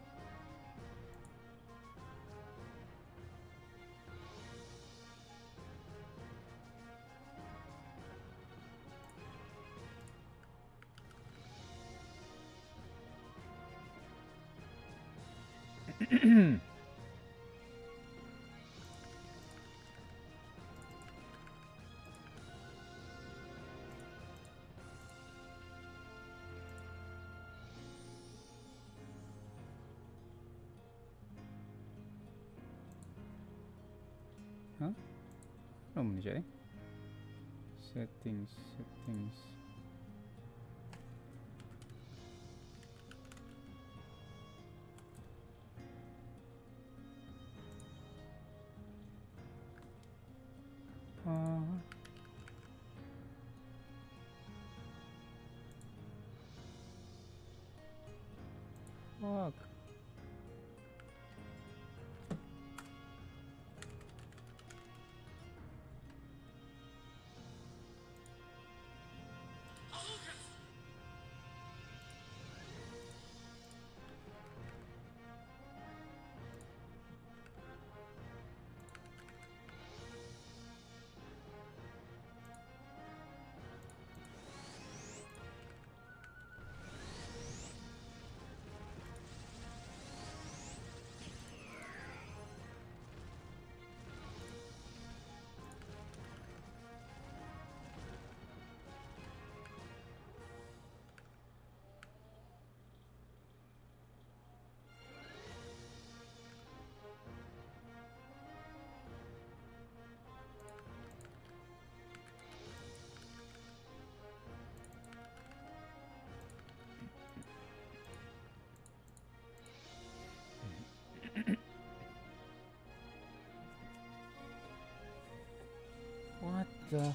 Huh? Ano mo na siya eh? Settings, settings. Ah. Fuck. What the?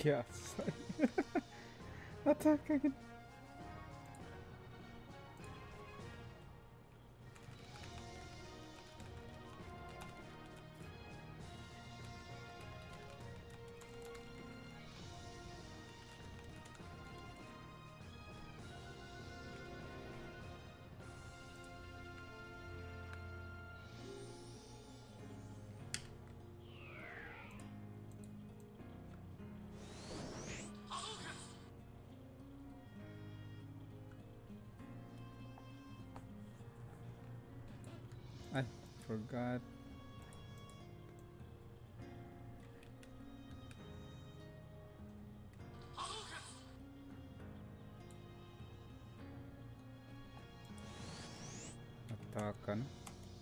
Yes. Attack again. I forgot. Attack, ano?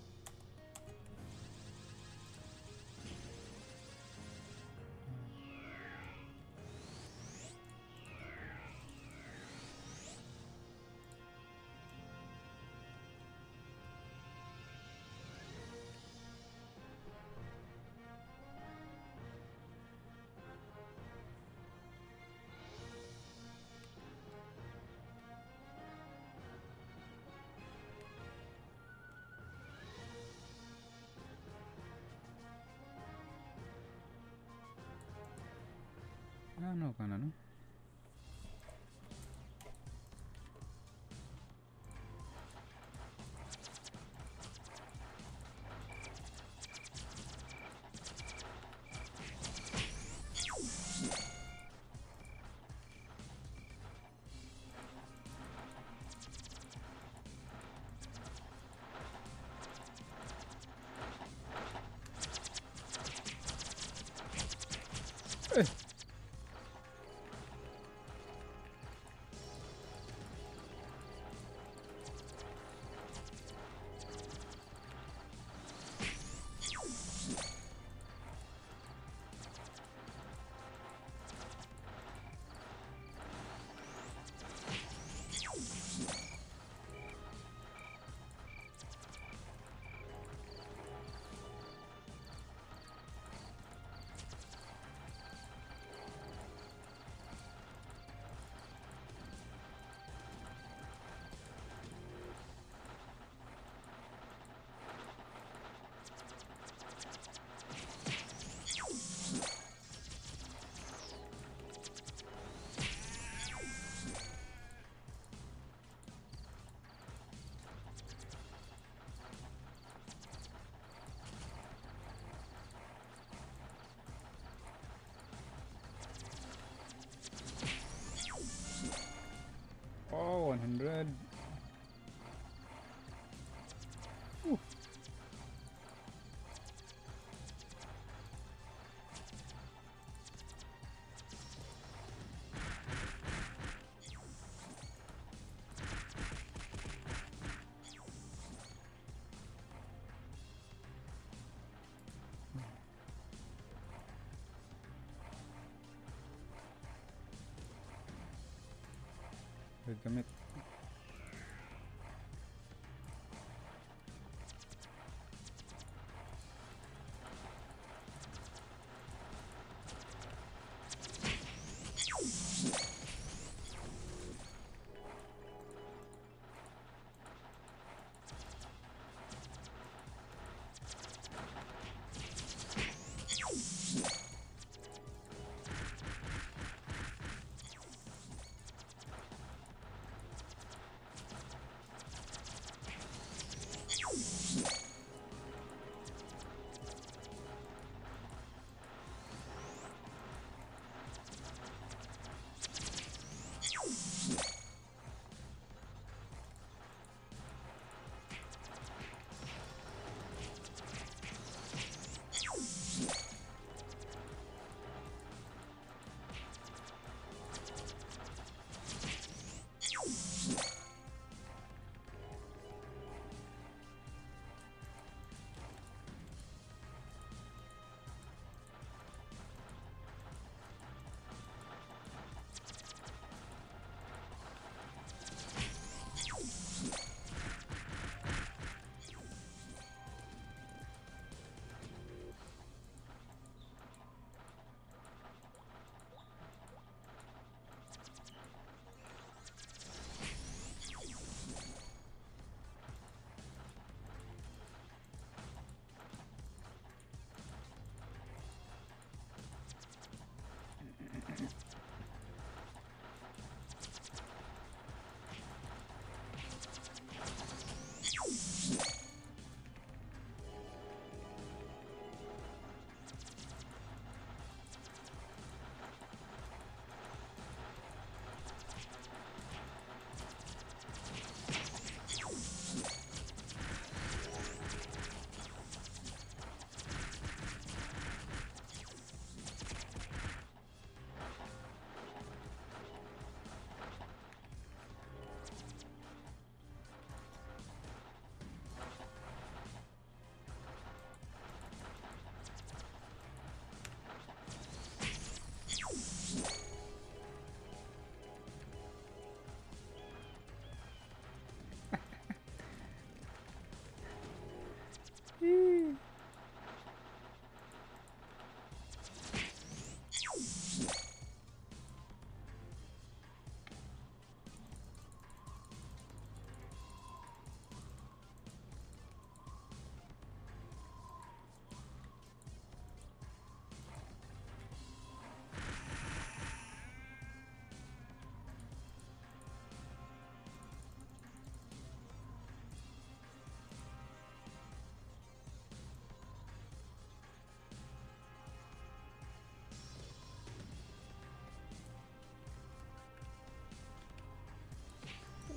Ano ka na, no? Eh. Oh, one hundred. Ooh. Gamit.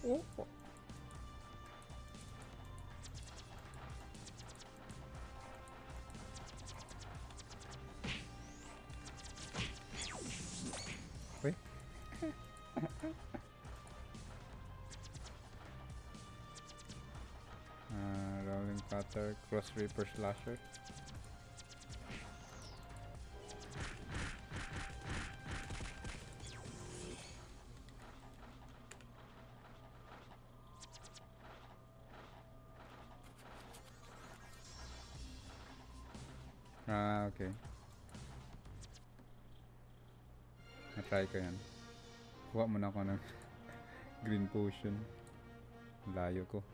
oh, oh. Wait. Uh, rolling cutter, cross reaper slasher. Ah, okay. Na-try ko yan. Kuha muna ako ng green potion. Layo ko.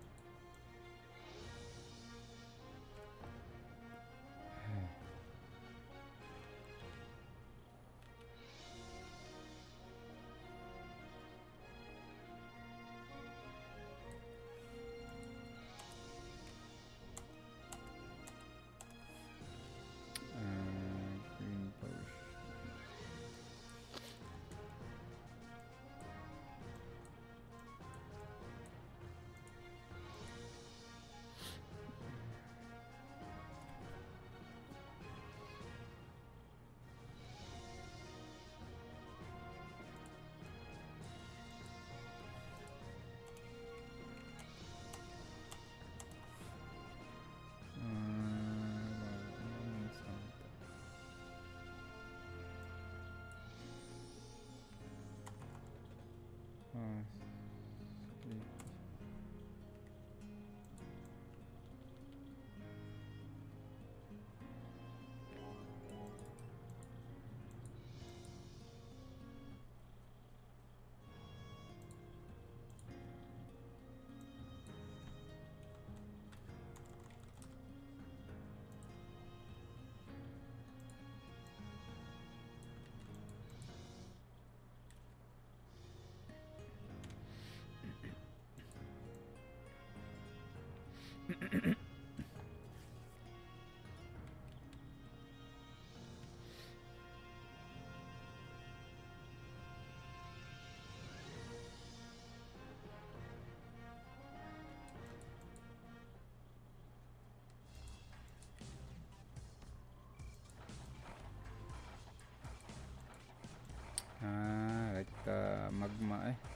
Uh, green potion. Uh, ah, like the magma eh.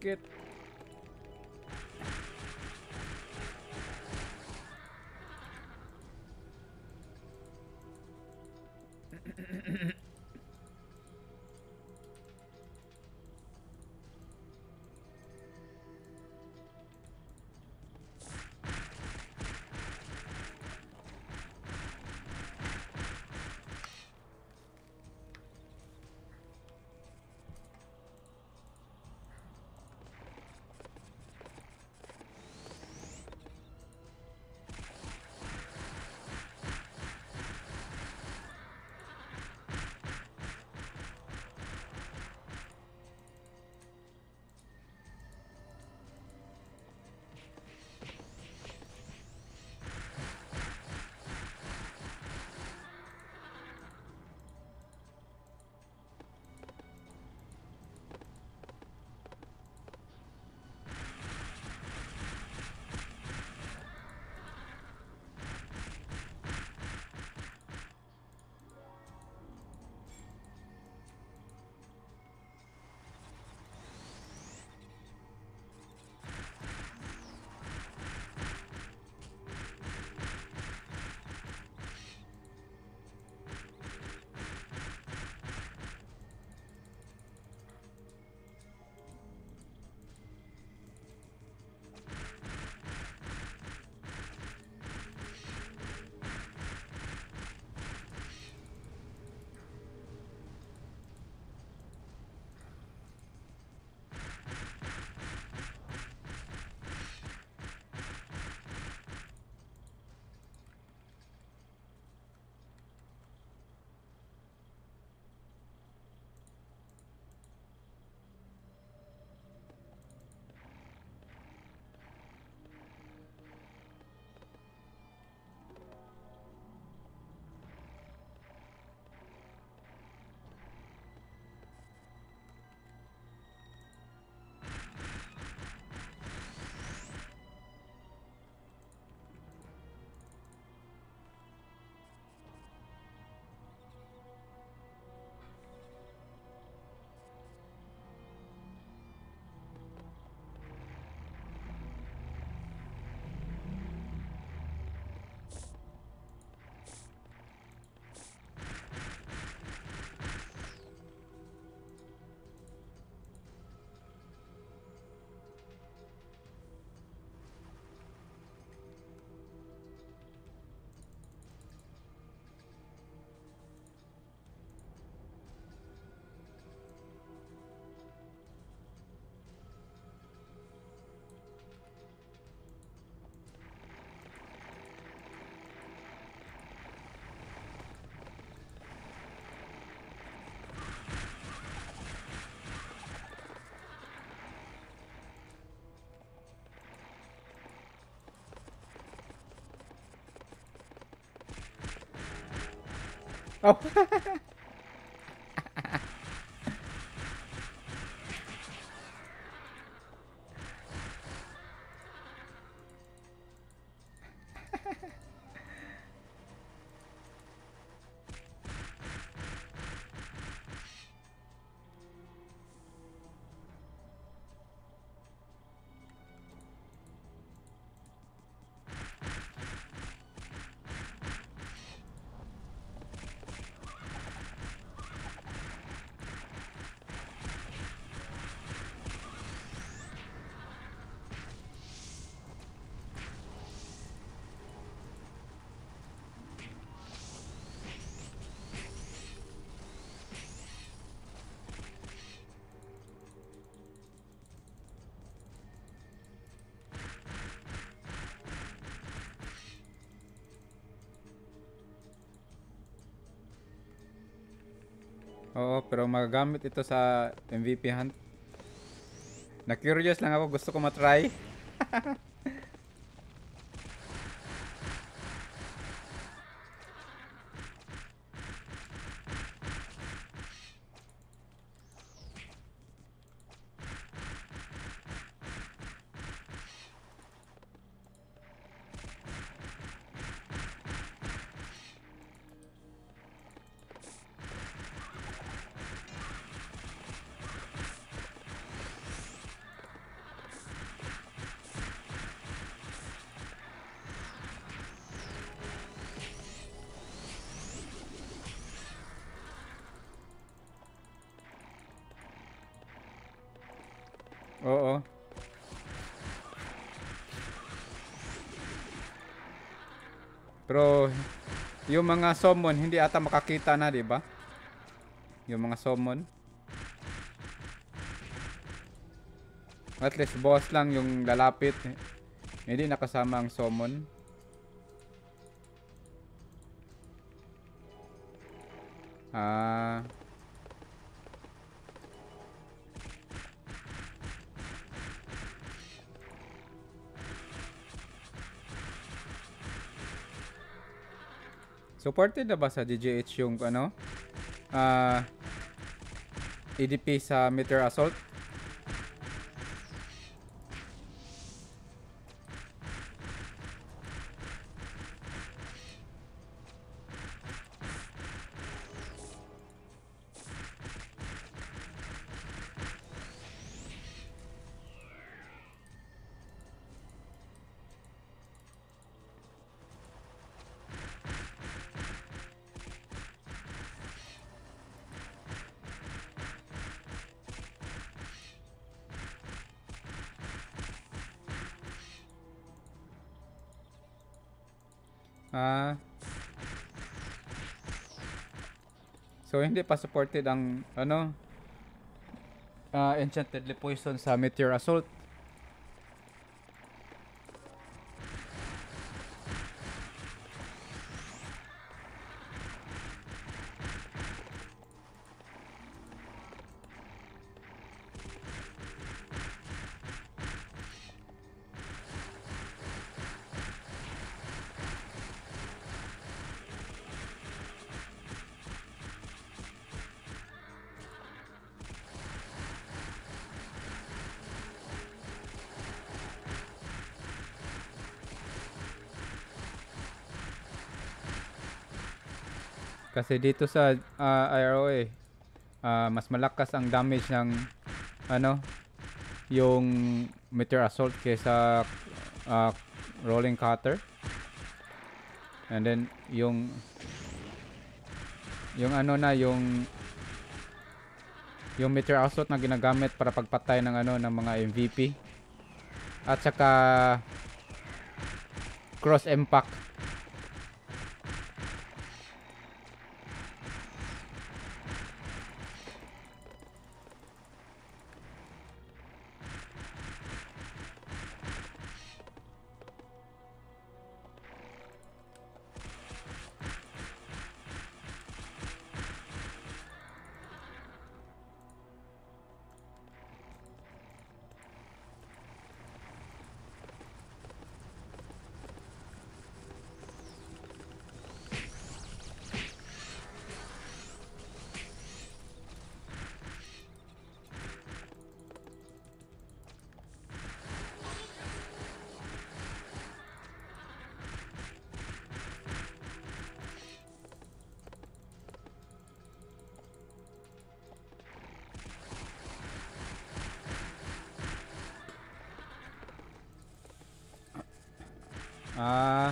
it. Oh. Oo, pero magagamit ito sa M V P hunt. Na-curious lang ako, gusto ko matry. Oo. Pero yung mga summon hindi ata makakita na, 'di ba? Yung mga summon. At least boss lang yung lalapit. Hindi nakasama ang summon. Ah. Supported na ba sa D J H yung ano? Ah, E D P sa Meteor Assault? Ah. So hindi pa supported ang ano? Ah, Ancient Deadly Poison sa Meteor Assault. Kasi dito sa ah, I R O A, ah, mas malakas ang damage ng ano, yung Meteor Assault kaysa ah, Rolling Cutter. And then yung yung ano na yung yung Meteor Assault na ginagamit para pagpatay ng ano ng mga M V P. At saka Cross Impact. Ah.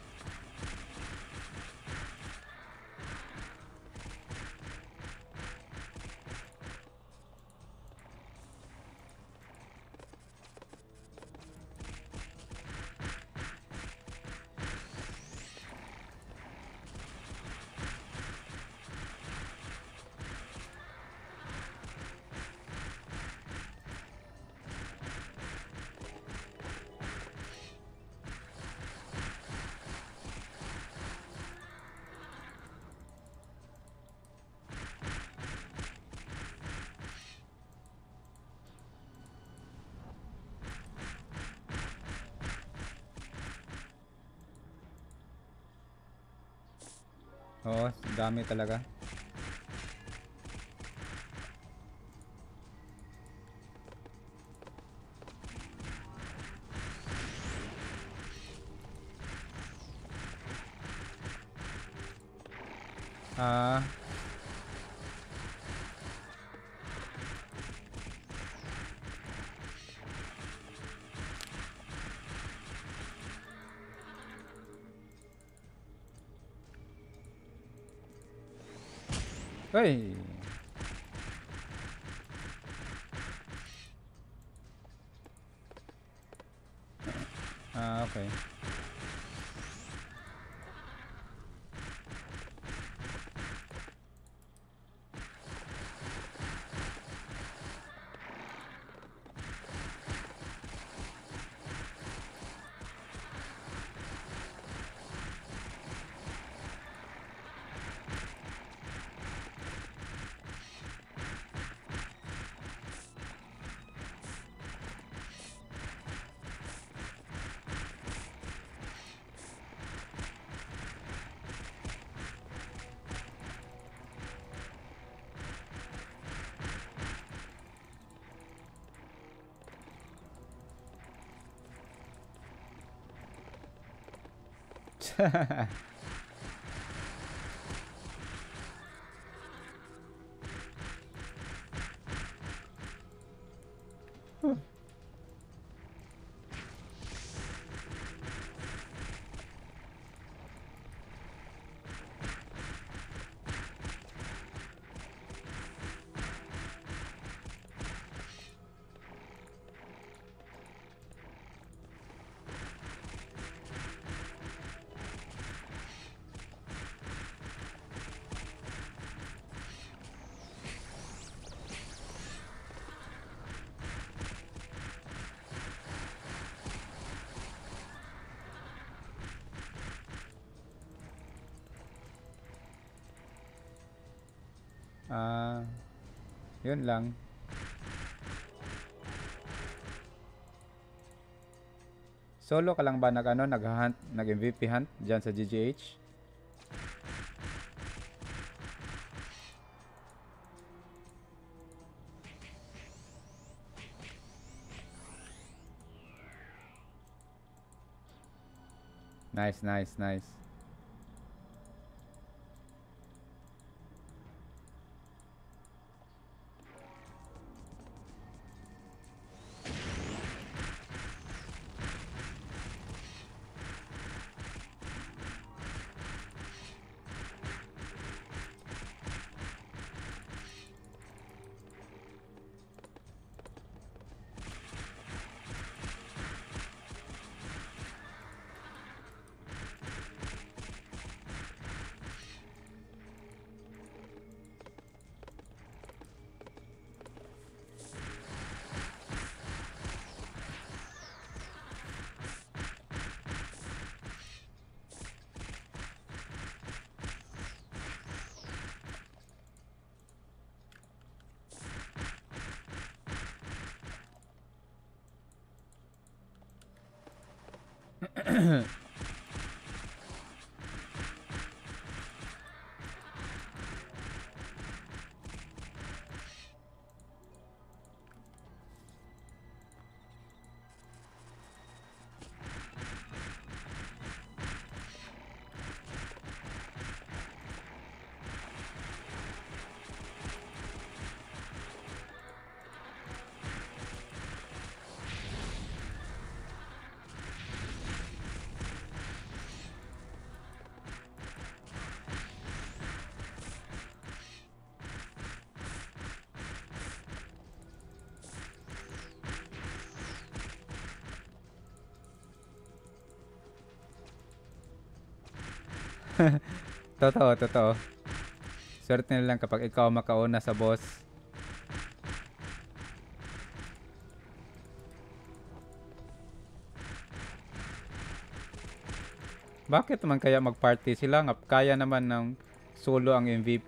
Oo, dami talaga. Ah. Ay. Ah, okay. Ah, yun lang. Solo ka lang ba nag ano, nag-hunt, nag-M V P hunt diyan sa G G H? Nice, nice, nice. Totoo, totoo. Swerte na lang kapag ikaw makauna sa boss. Bakit naman kaya mag-party sila? Nga kaya naman ng solo ang M V P.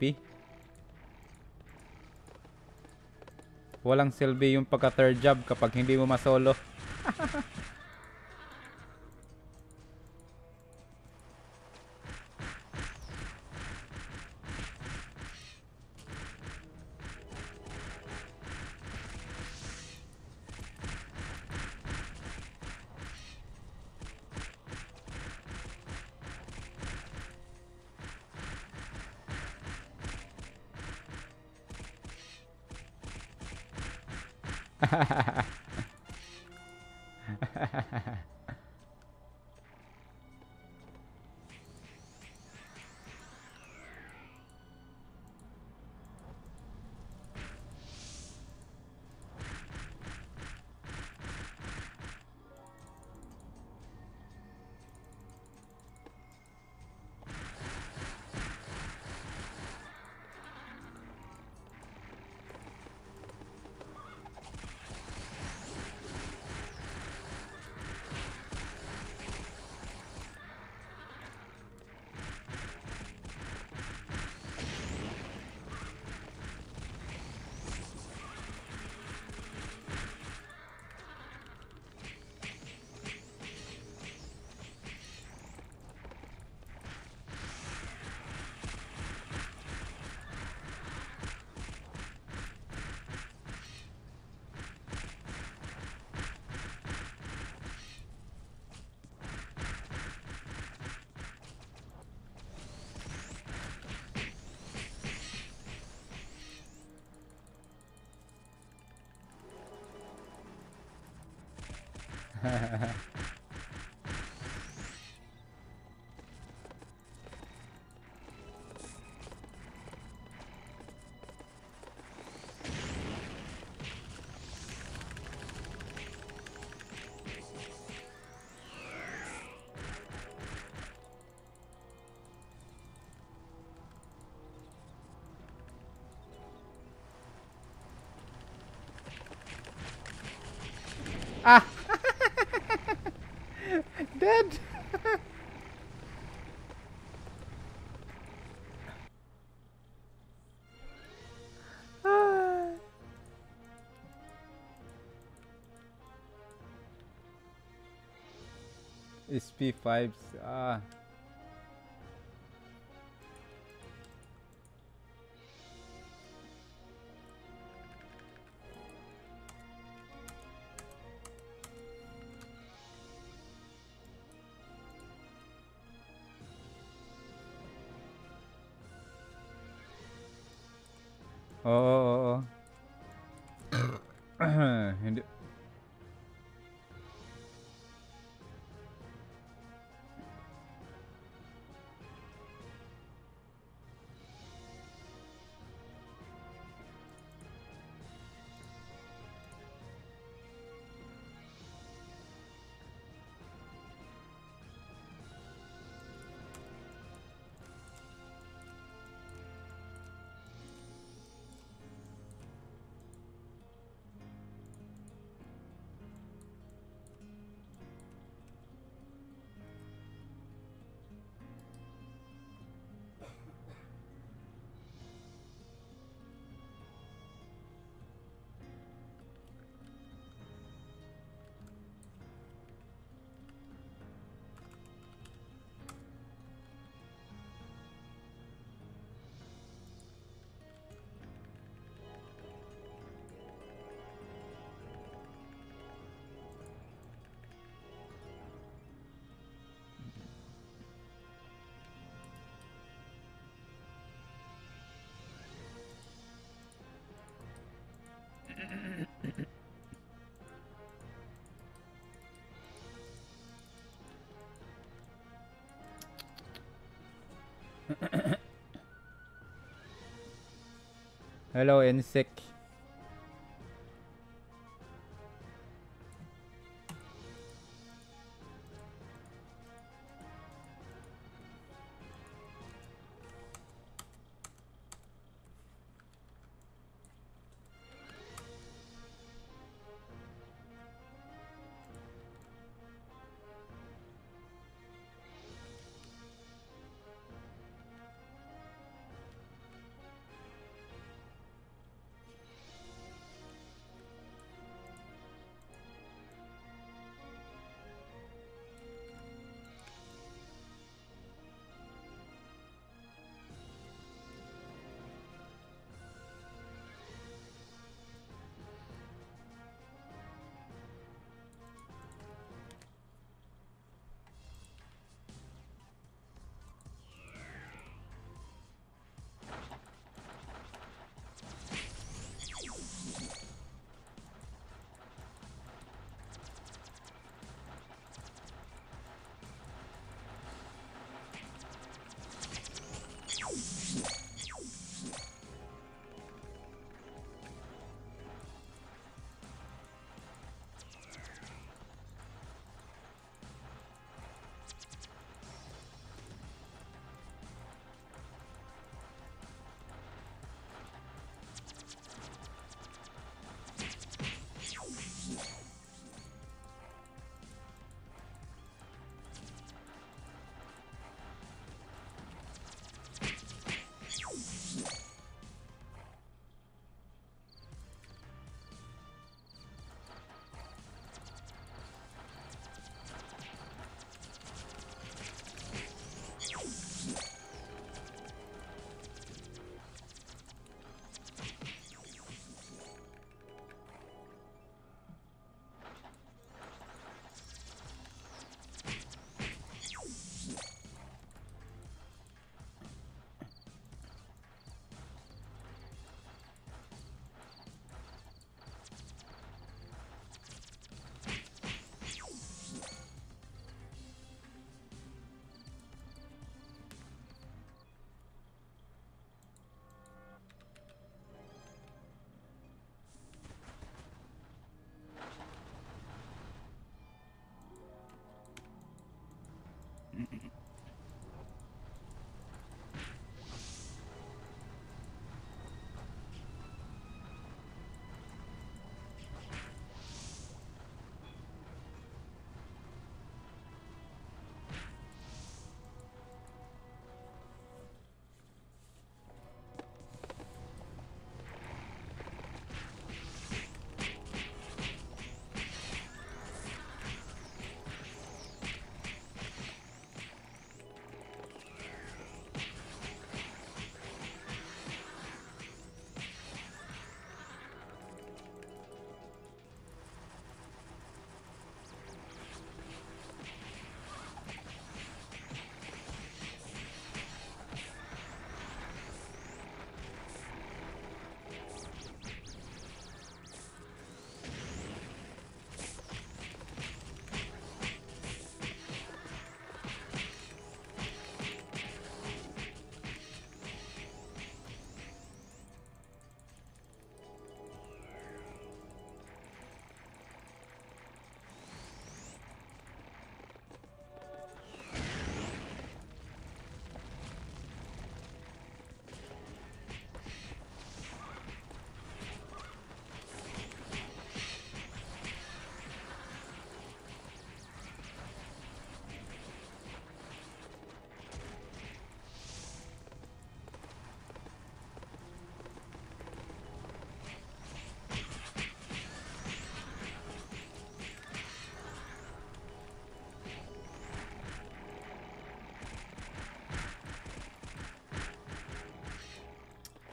Walang silbi yung pagka third job kapag hindi mo masolo. Ah! Dead! Ah. S P fives. Ah. Oo, oo, oo. Hindi. Hello, Insec.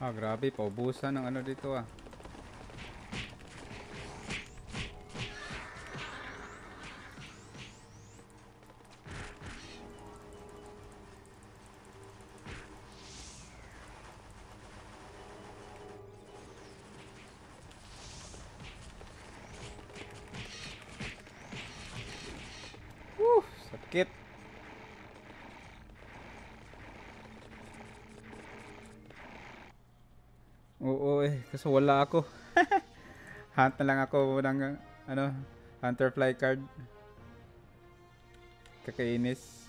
Ah, grabe. Paubusan ng ano dito ah. Woo! Sakit. Oo eh. Kasi wala ako. Hunt na lang ako ng ano, Hunter Fly card. Kakainis.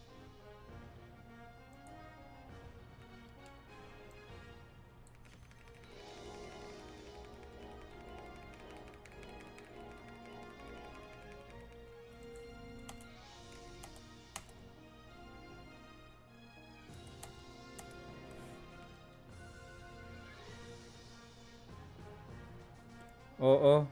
Oo.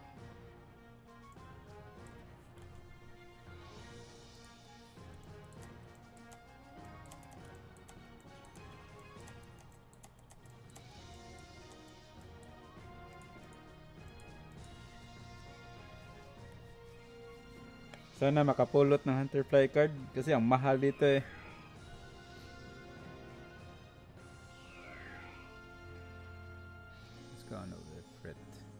Sana makapulot ng Hunter Fly card kasi ang mahal dito eh. Let's go on over Fred.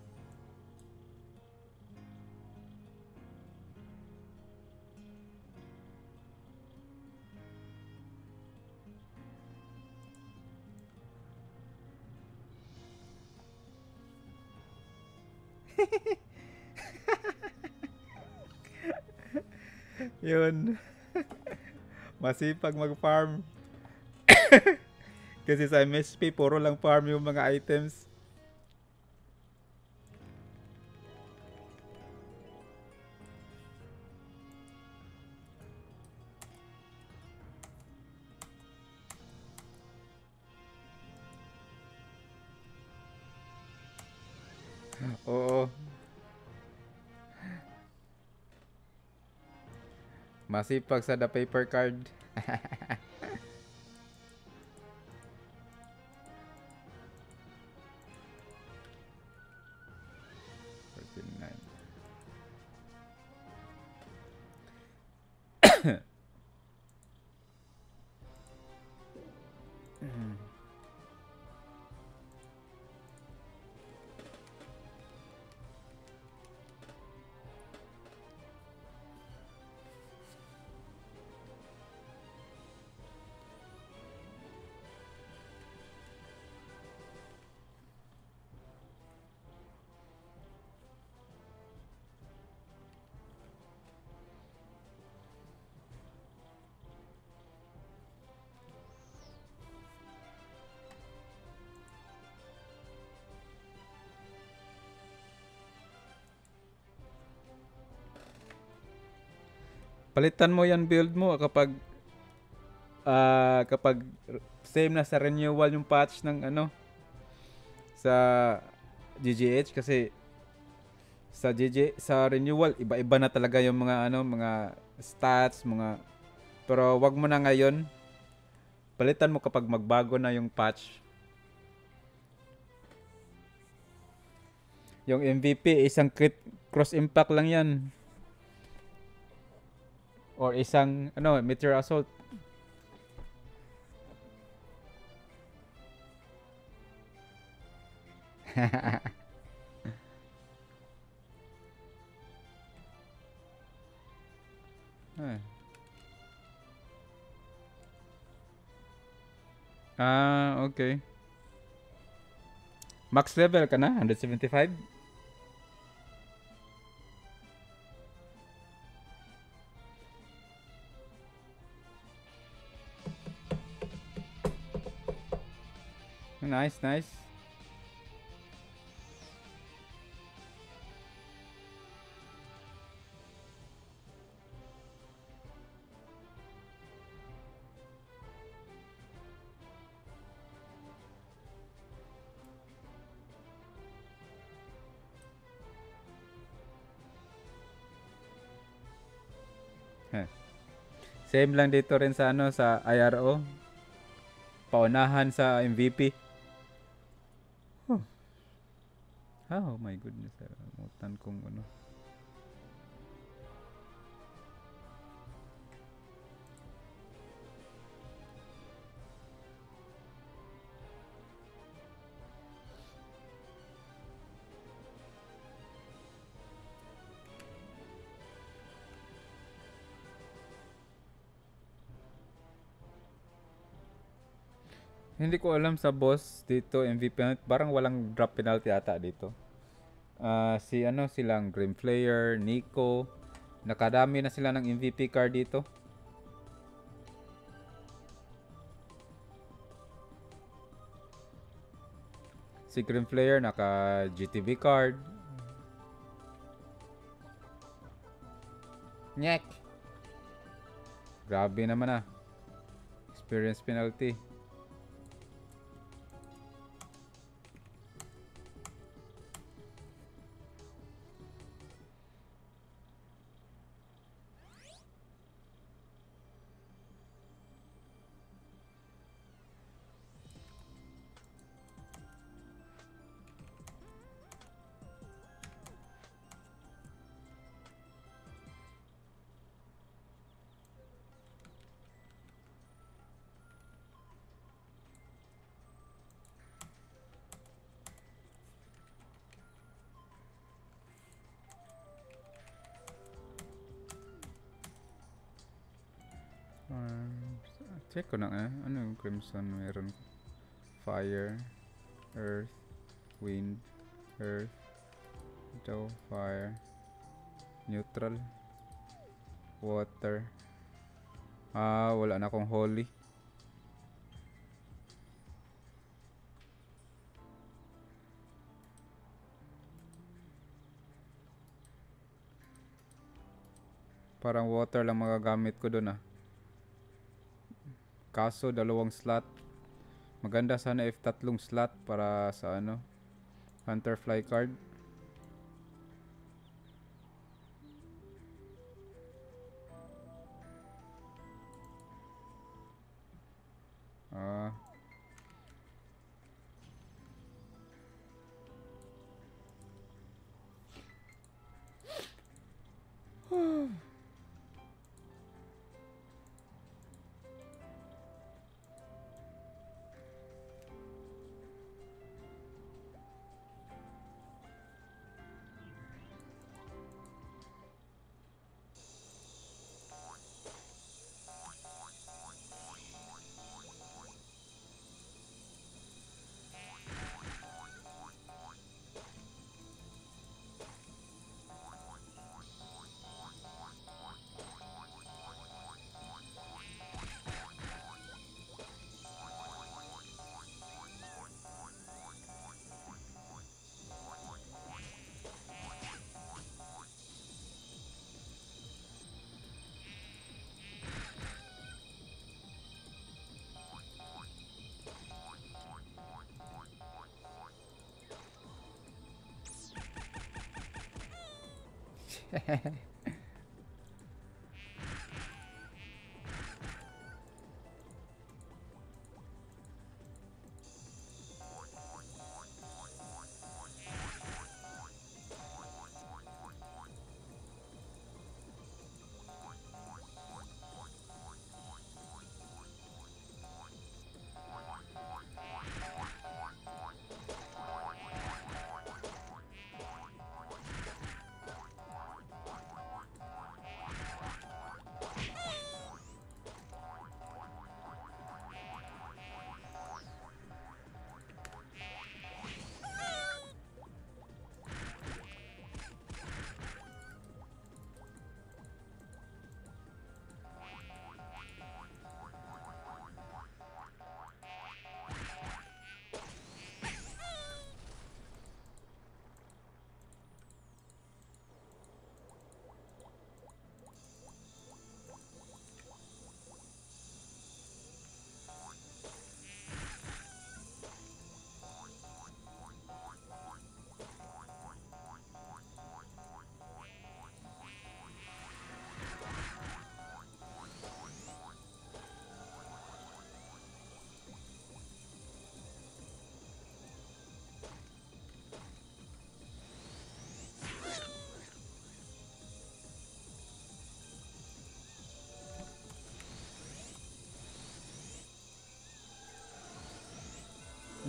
Yun. Masipag mag-farm. Kasi sa M S P, puro lang farm yung mga items. Oo. Masipag sa the paper card. forty-nine. Palitan mo yan build mo kapag ah kapag same na sa renewal yung patch ng ano sa G G H kasi sa G G sa renewal iba-iba na talaga yung mga ano mga stats, mga pero wag mo na ngayon. Palitan mo kapag magbago na yung patch. Yung M V P isang crit cross impact lang yan. Or isang ano meteor assault. Ay. Ah, okay. Max level ka na? one seventy-five? Nice, nice. Heh. Same lang dito rin sa ano sa I R O. Paunahan sa M V P. Oh my goodness. Mutan kong ano. Hindi ko alam sa boss dito M V P penalty. Parang walang drop penalty ata dito. Ah, si ano silang Grim Flayer, Nico. Nakadami na sila ng M V P card dito. Si Grim Flayer naka G T V card. Nyek. Grabe naman ah. Experience penalty. Uh, check ko na nga. Ano yung Crimson meron? Fire, Earth, Wind, Earth, ito, Fire, Neutral, Water. Ah, wala na akong Holy. Parang Water lang magagamit ko dun ah. Kaso dalawang slot. Maganda sana if tatlong slot para sa ano, Hunterfly card. Ah.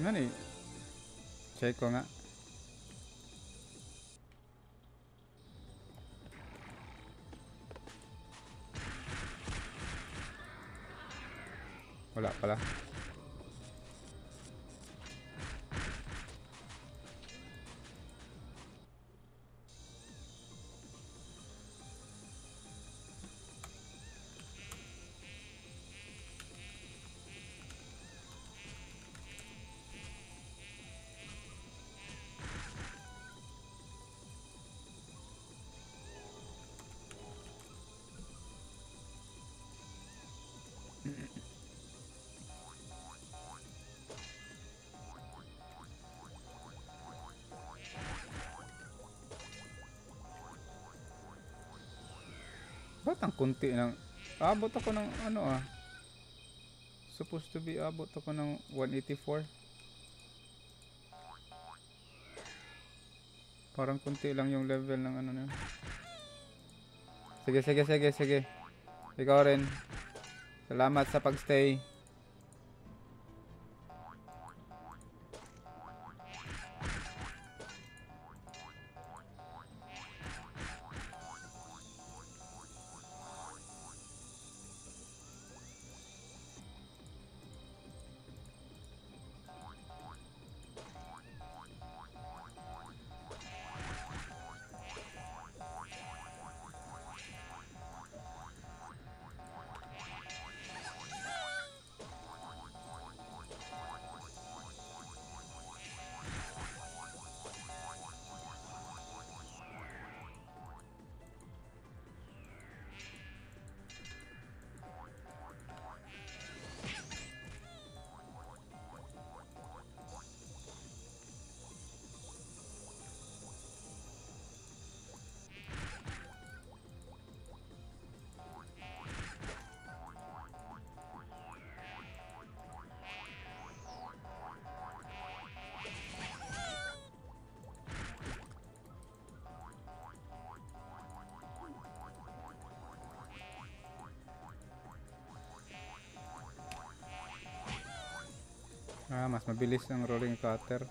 Nga ni. Check ko nga. Wala pala. Ba't ang kunti ng... Abot ako ng ano ah. Supposed to be abot ako ng one eighty-four. Parang kunti lang yung level ng ano na yun. Sige, sige, sige, sige. Ikaw rin. Salamat sa pagstay. Ah, mas mabilis ang rolling cutter.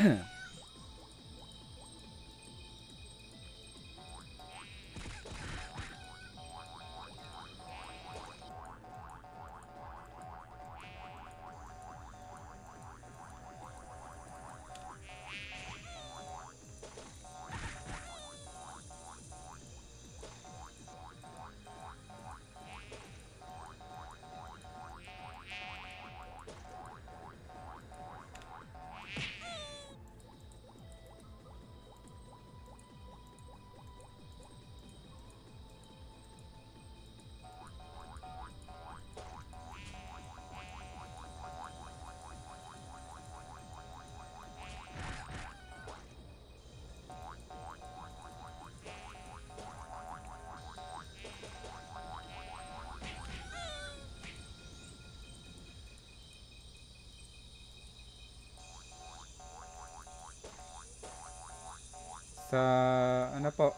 Sa ano po?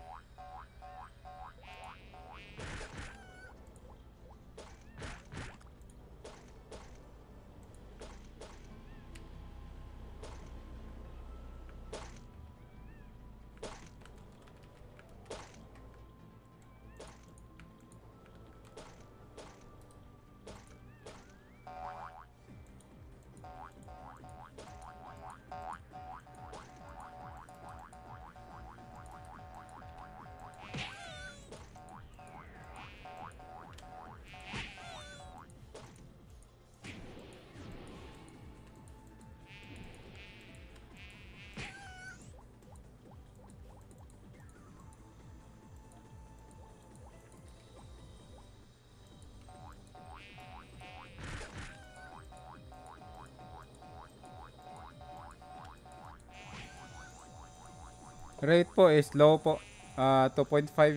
Rate po is low po. Uh, two point five.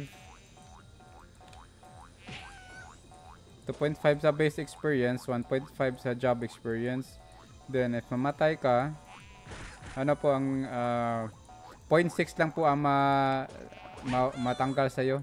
two point five sa base experience, one point five sa job experience. Then if mamatay ka, ano po ang uh, zero point six lang po ang ma, ma, matanggal sa'yo.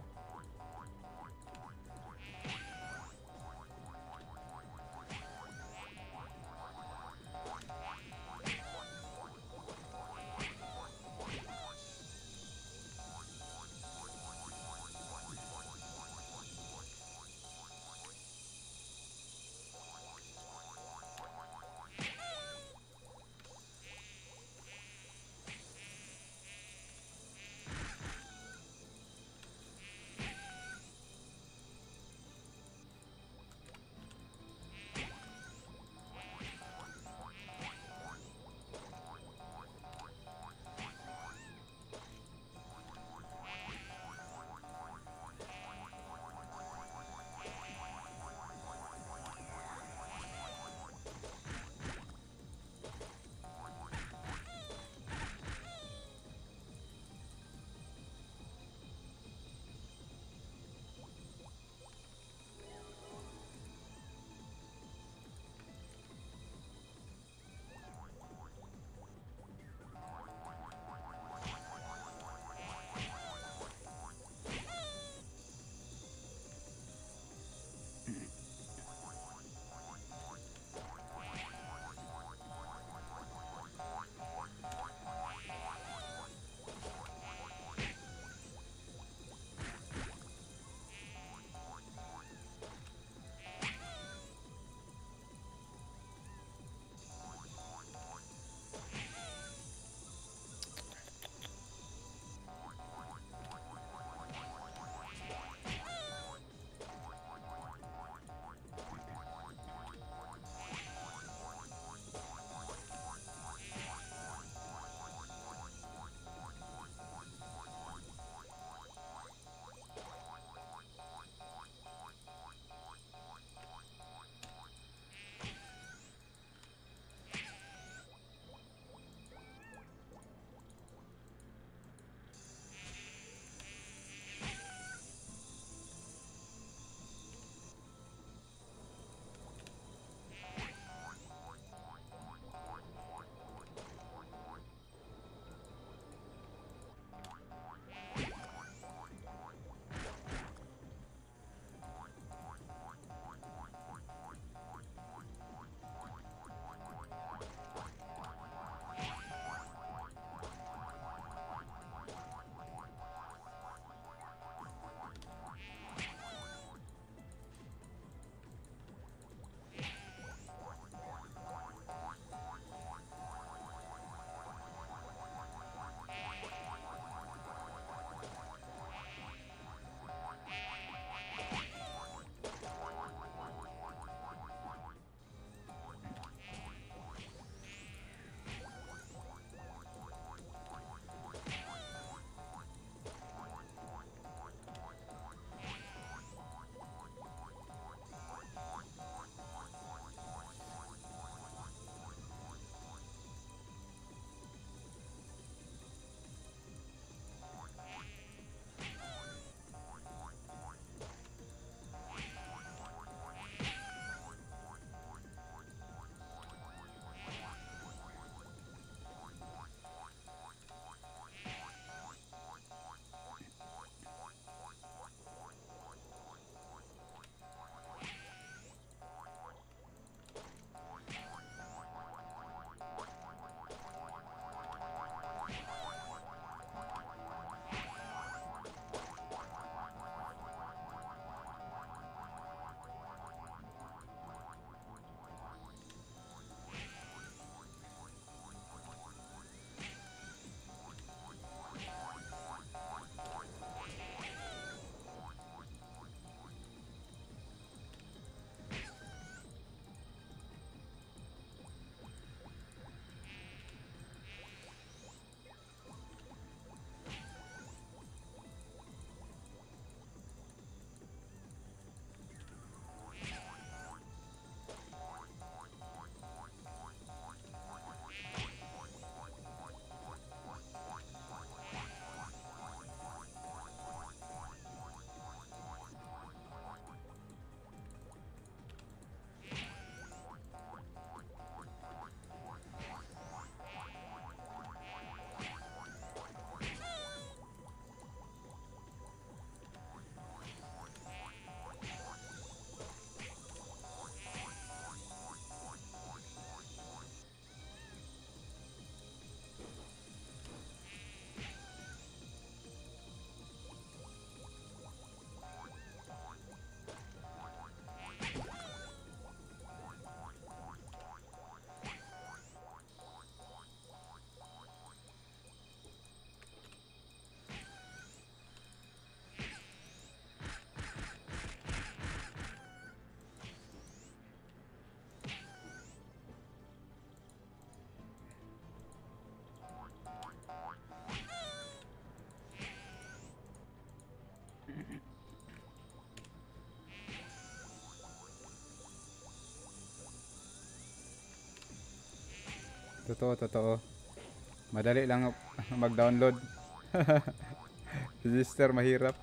Totoo, totoo. Madali lang mag-download. Register mahirap.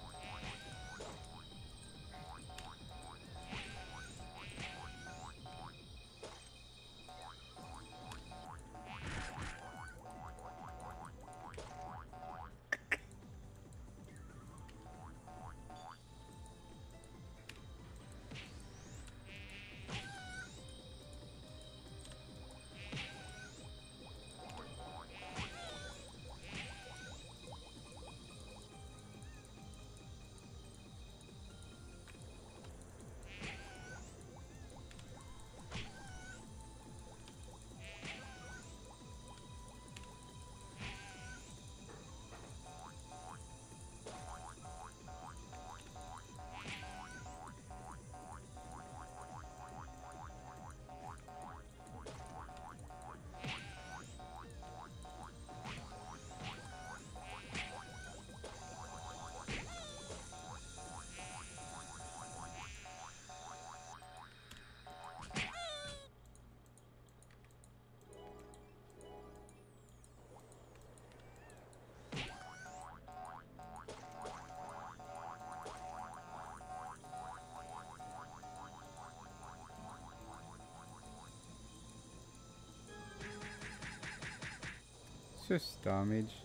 Just damage.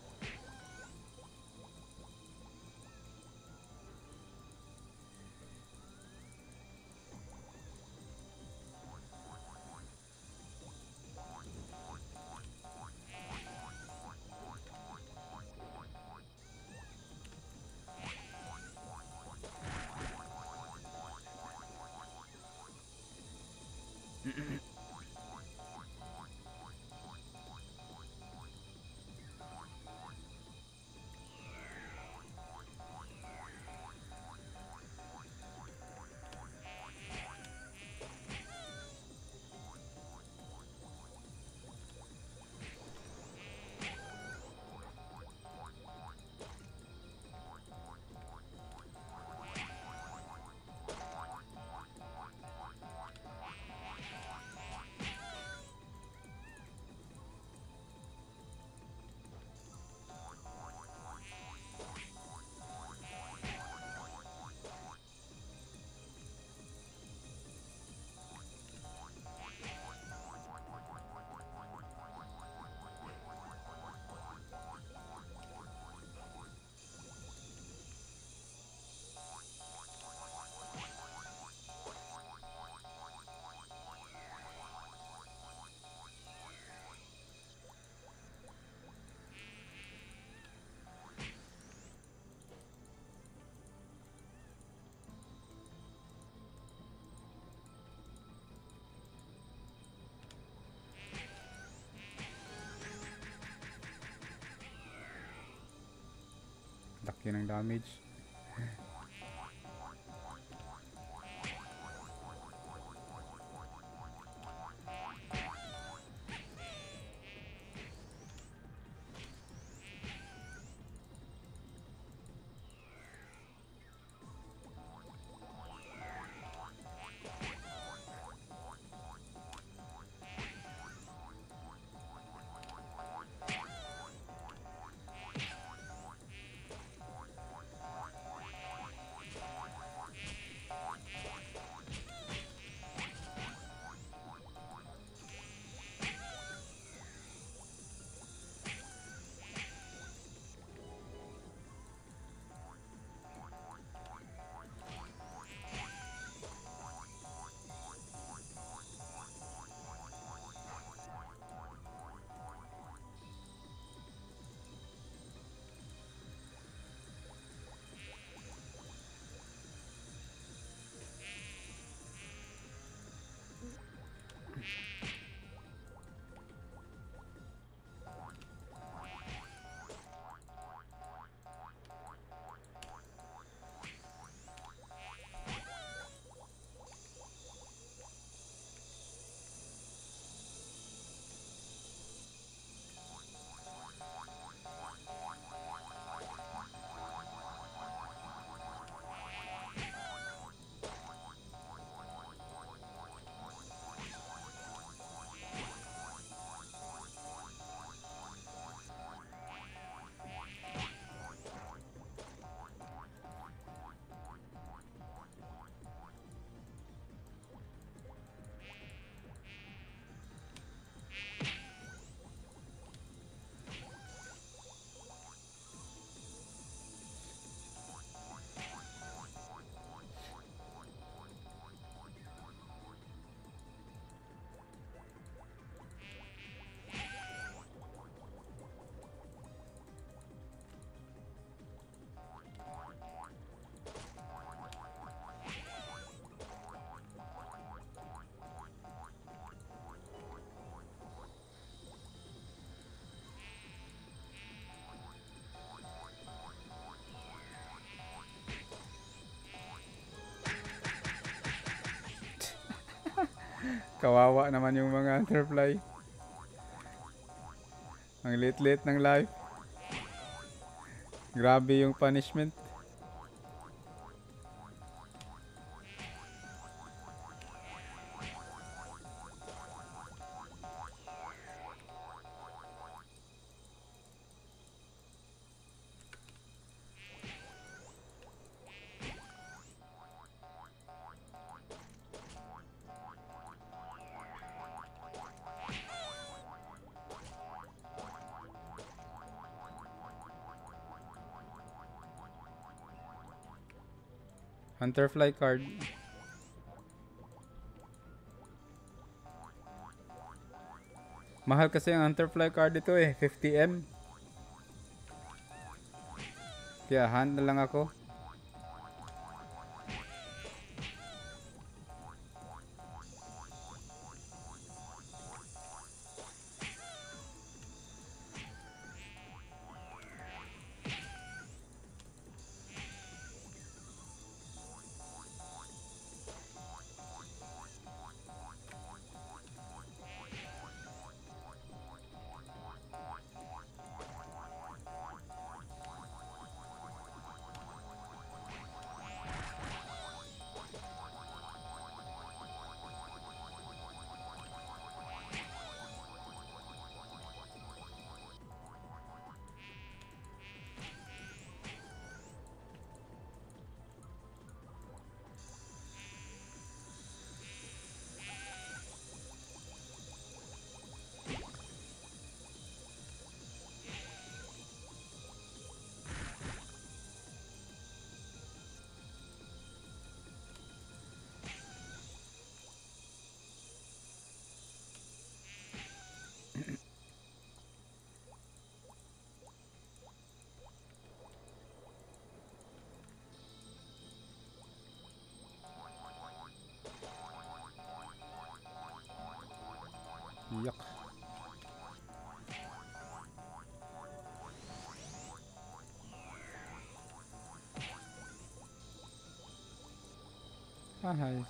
Laki ng damage. Kawawa naman yung mga Hunterfly. Ang lit-lit ng life. Grabe yung punishment. Hunterfly card. Mahal kasi ang Hunterfly card dito eh, fifty M. Kaya hand na lang ako. Yuck. Ah, hi.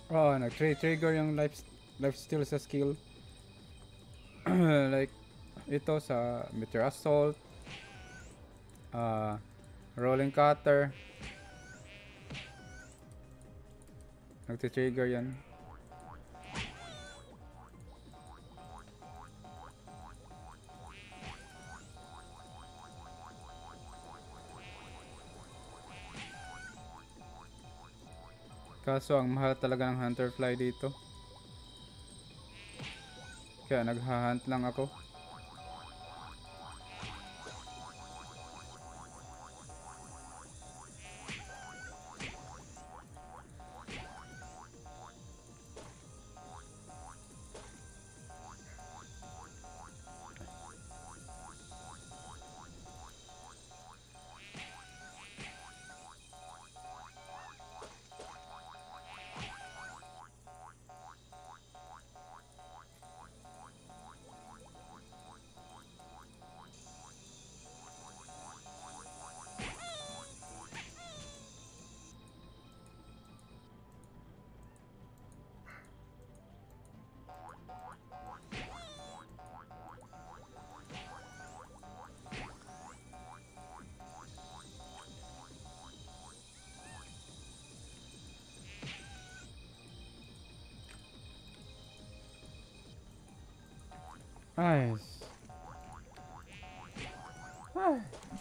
Oh, nag-trigger yung life, life steal sa skill. Like, ito sa Meteor Assault, uh, Rolling Cutter, nag-trigger yan. Kaso ang mahal talaga ng Hunterfly dito. Kaya naghahunt lang ako. Nice. Ay.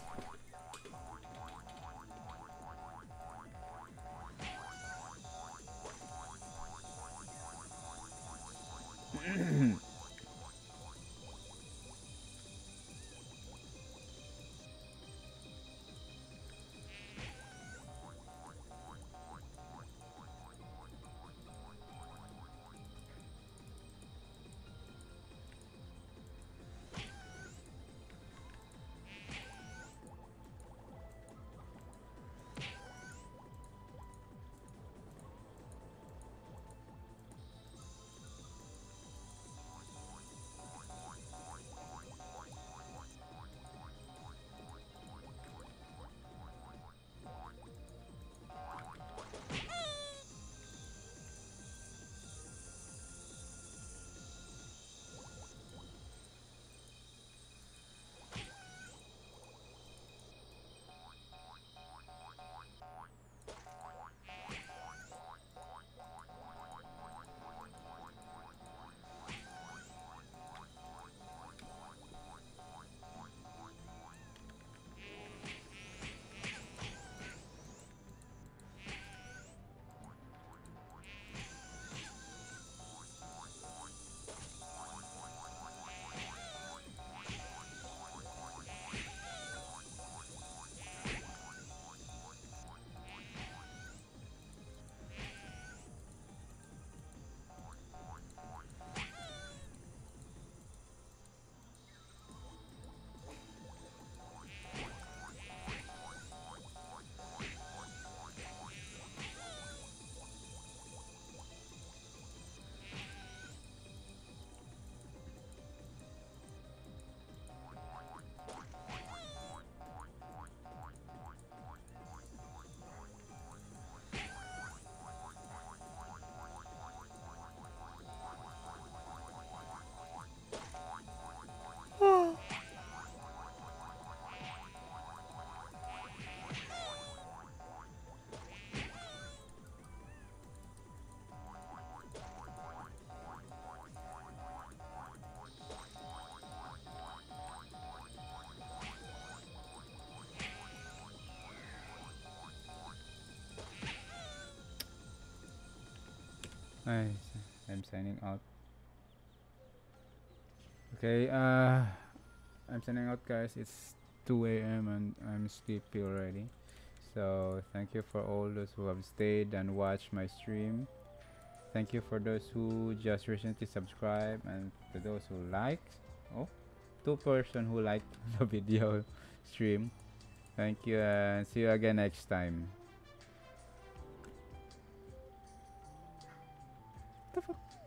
Nice. I'm signing out. Okay, uh, I'm signing out, guys. It's two a m and I'm sleepy already. So, thank you for all those who have stayed and watched my stream. Thank you for those who just recently subscribed and to those who liked. Oh, two person who liked the video stream. Thank you and see you again next time. The fuck?